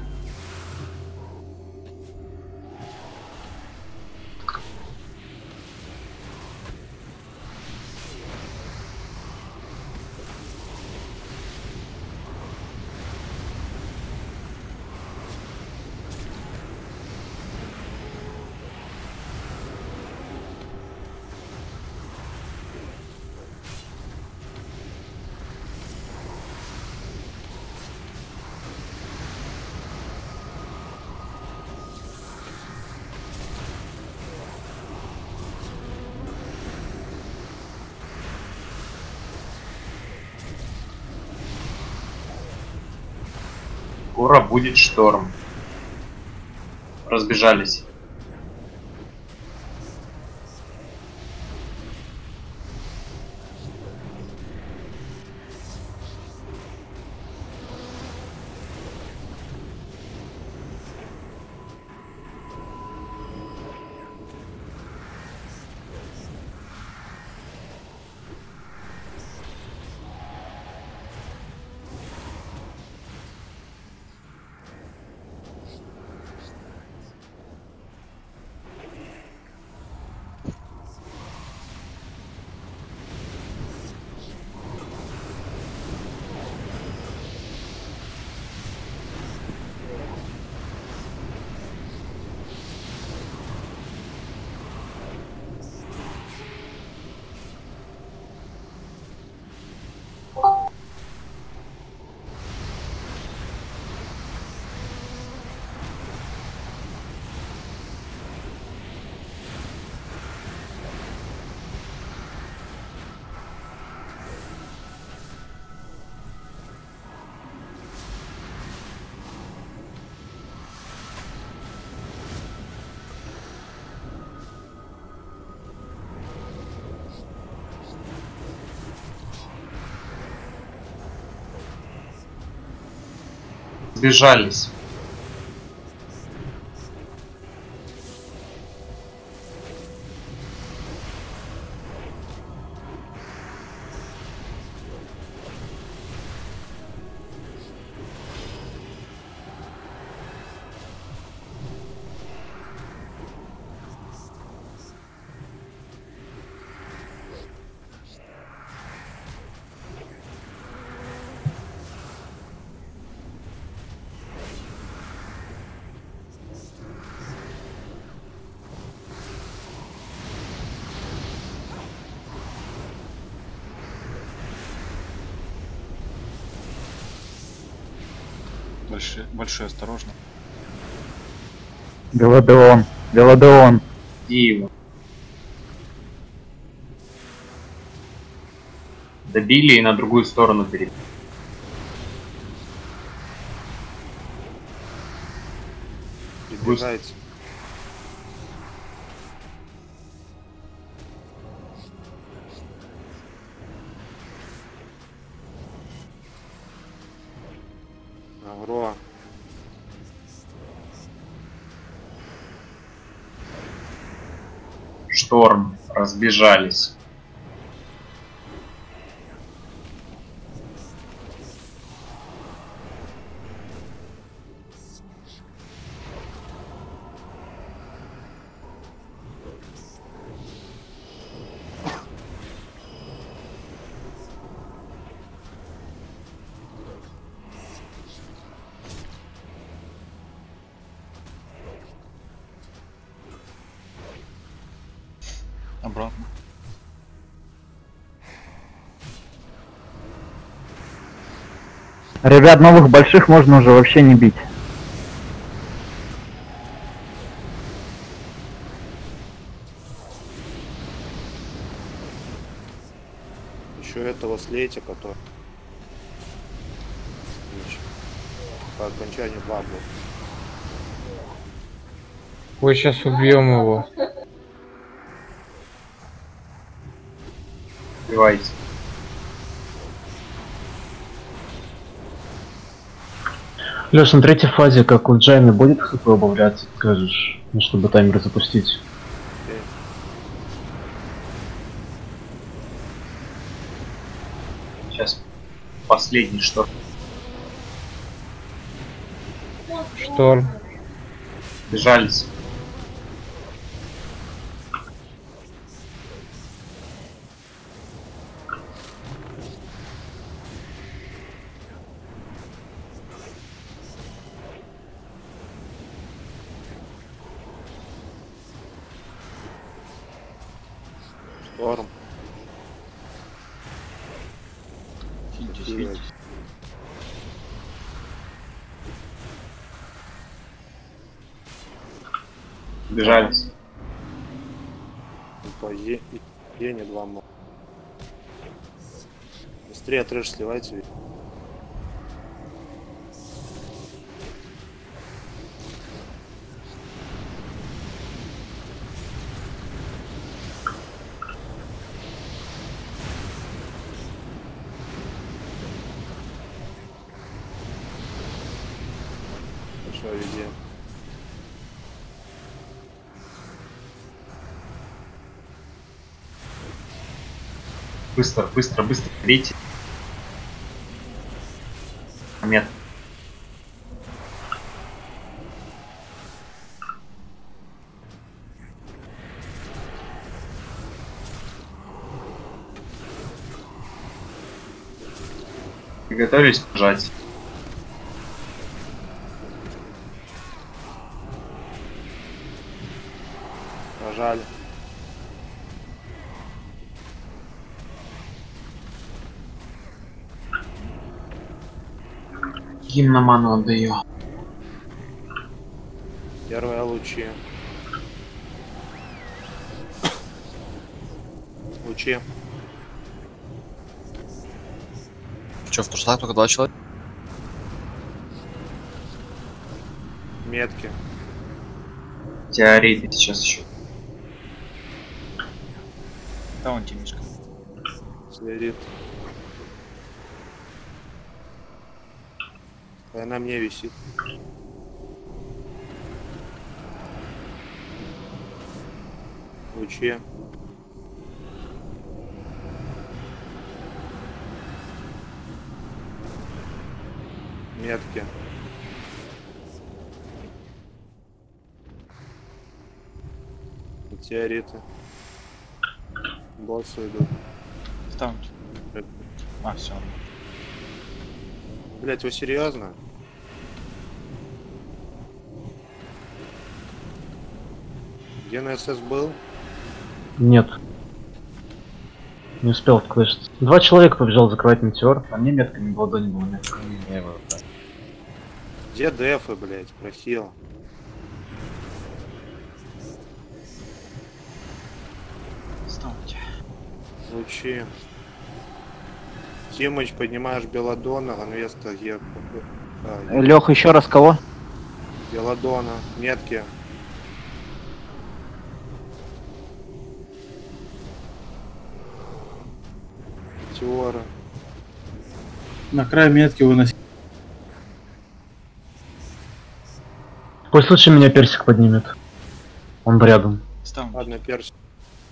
Скоро будет шторм. Разбежались. Сбежались.
Большой осторожно.
Велодеон. Велодеон.
И добили и на другую сторону перебили.
Передвигайте.
Шторм, разбежались.
Обратно.
Ребят, новых больших можно уже вообще не бить.
Еще этого слейте, который по окончанию бабы.
Ой, сейчас убьем его.
Убивайте.
Леш, на третьей фазе, как у Джайны, будет хп убавляться, скажешь, ну, чтобы таймер запустить.
Сейчас последний шторм.
Шторм.
Бежались.
Шторм.
Бежались.
По Е не 2 мало. Быстрее трэш сливайте. Хорошо, веди.
Быстро, быстро, быстро. Берите. Момент. Приготовились пожать.
Пожали.
Гимн на ману отдаю.
Первые лучи. Лучи.
Че, в пуштах только 2 человека?
Метки.
Теориты сейчас еще.
Да, он темишка.
Сверит. Она мне висит. Лучи. Метки. Метеориты. Боссы идут.
Ставьте. А, все.
Блять, вы серьезно? Где на СС был?
Нет. Не успел отклышиться. 2 человека побежал закрывать метеор, а мне метками в ладони было метка.
Где дефы, блять, просил?
Ставьте.
Лучи. Тимыч, поднимаешь Беладона, Ганвеста, Гек.
Лех, еще раз кого?
Беладона, метки. Теора.
На край метки выносить.
Пусть лучше меня персик поднимет. Он рядом.
Ладно, персик.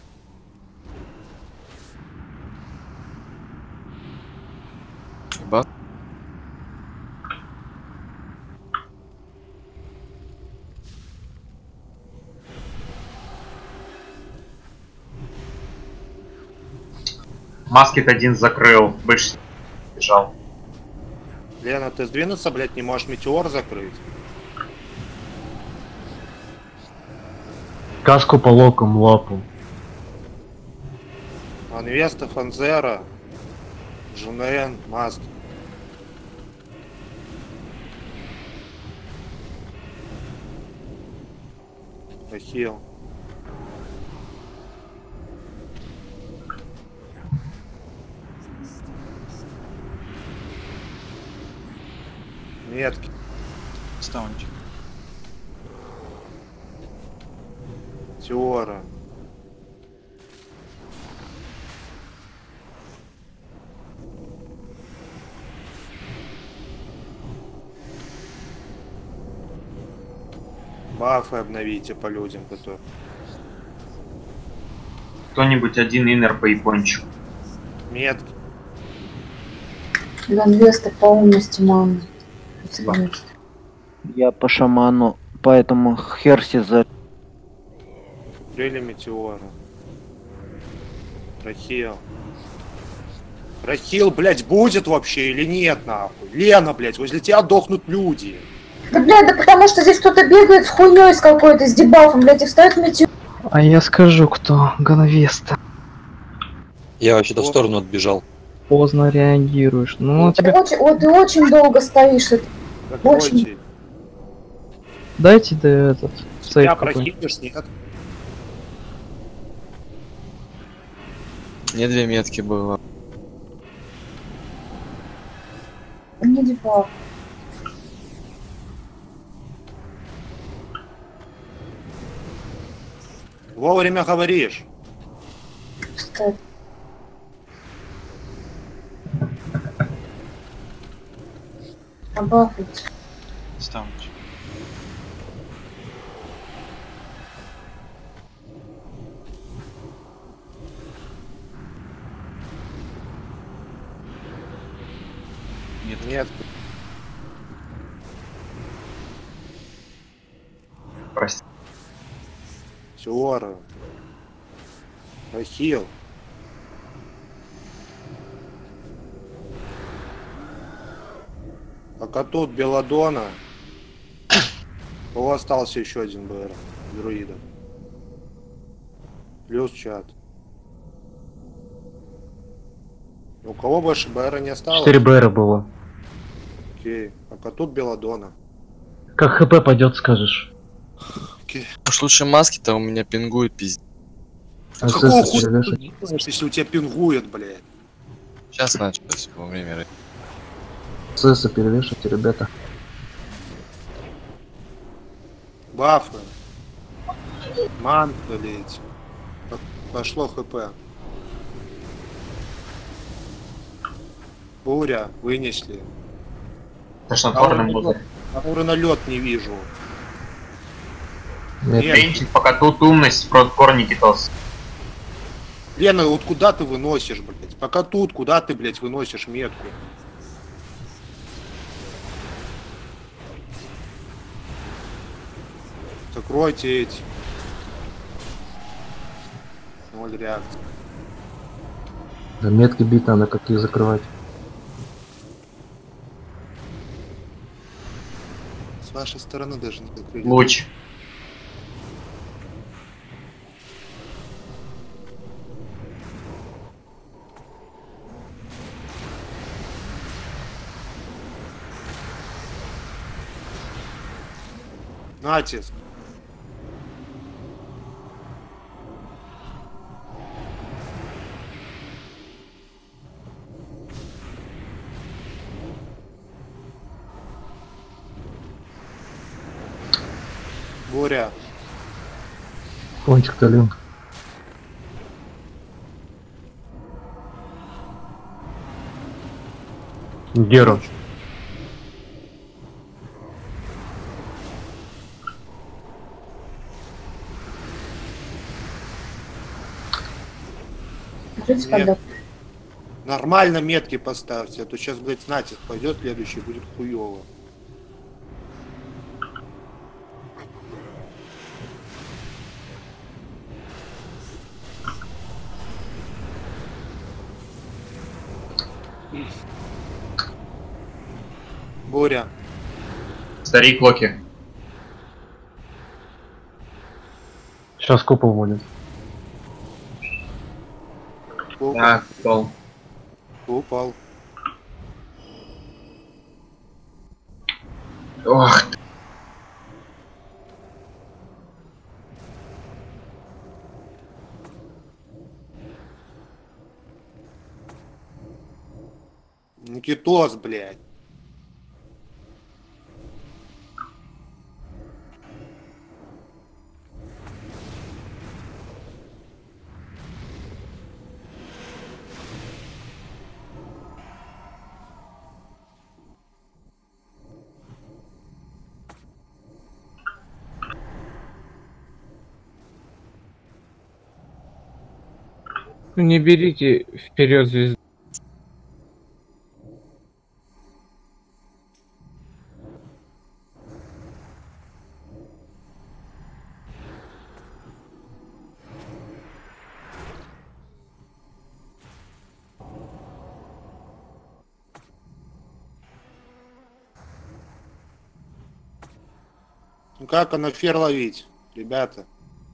Маскет один закрыл, больше бежал.
Лена, ты сдвинуться, блядь, не можешь метеор закрыть?
Каску по локам лапу.
Анвеста, Фанзера, Джунен, Маск. Ахилл. Метки.
Ставничек.
Теора. Бафы обновите по людям, которые...
Кто-нибудь один иннер по япончику.
Метки.
Ганвеста по умности мамы.
Я по шаману, поэтому Херси за...
Крылья метеора. Рахил. Рахил, блядь, будет вообще или нет, нахуй? Лена, блядь, возле тебя дохнут люди.
Да, блядь, да потому что здесь кто-то бегает с хуйней с какой-то, с дебафом, блядь, и встает метеор.
А я скажу, кто Ганвеста.
Я вообще-то в сторону отбежал.
Поздно реагируешь. Ну,
Ты очень долго стоишь. Очень...
Дайте да этот.
Я прохипнешь, нет?
Мне 2 метки было.
Не дебаф.
Вовремя говоришь.
Встать. Обафать.
Ставничек.
Нет.
Прости.
Теора. Ахилл. Пока тут Беладона. У кого остался еще один БР. Друида. Плюс чат. У кого больше БР не осталось?
4 БР было.
Окей. Пока тут Беладона.
Как ХП пойдет, скажешь.
Окей.
Уж лучше маски-то у меня пингует, пиздец.
Какого хуя ты делаешь, если у тебя пингует, блядь?
Сейчас началось во время.
СС перевешивайте, ребята.
Бафы. Мант, блядь. Пошло ХП. Буря, вынесли.
Тошнотворным будет.
Ауры на лед не вижу.
Ленчик, пока тут умность, просто корники тос.
Лена, вот куда ты выносишь, блядь? Пока тут, куда ты, блядь, выносишь метку? Закройте эти. 0 реакции.
Да, метки бить надо, как их закрывать.
С вашей стороны даже не закрыли.
Луч.
Натиск. Буря.
Кончик Талин.
Геро.
Нет. Нормально метки поставьте, а то сейчас, блядь, натиск пойдет, следующий будет хуёво. Буря.
Старик Локи.
Сейчас купол будет.
Да, купол.
Купол.
Ох.
Никитос, блядь.
Не берите вперед звезду.
Ну как анафер ловить, ребята?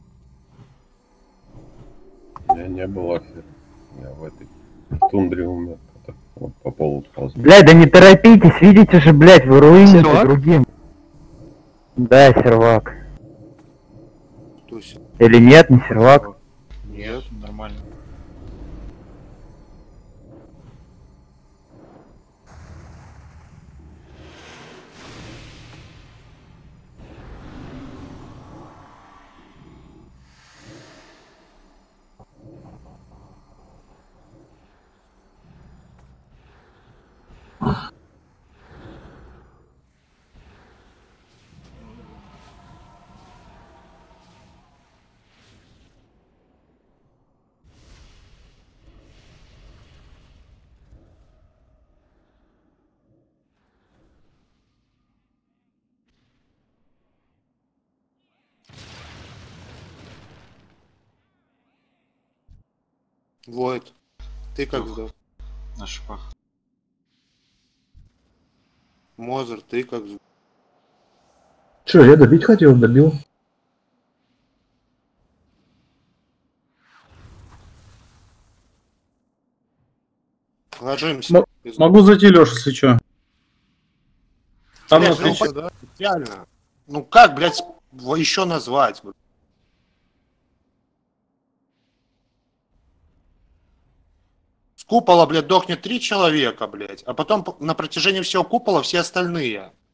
У меня не было афер. Я в этой тундре умер. Вот по полу ползу.
Блядь, да не торопитесь, видите же, блядь, вы руините
Сервак?
другим. Да, сервак.
Кто се-
Или нет, не сервак?
Нет, нормально.
Войд. Ты как сдох?
На шипах.
Мозер, ты как сдох?
Че, я добить хотел, добил.
Ложимся.
Могу зайти, Леша, если что. Там
Блядь, ну,
отвечай.
да? Реально. Ну как, блядь, еще назвать? Блядь? С купола, блядь, дохнет 3 человека, блядь, а потом на протяжении всего купола все остальные.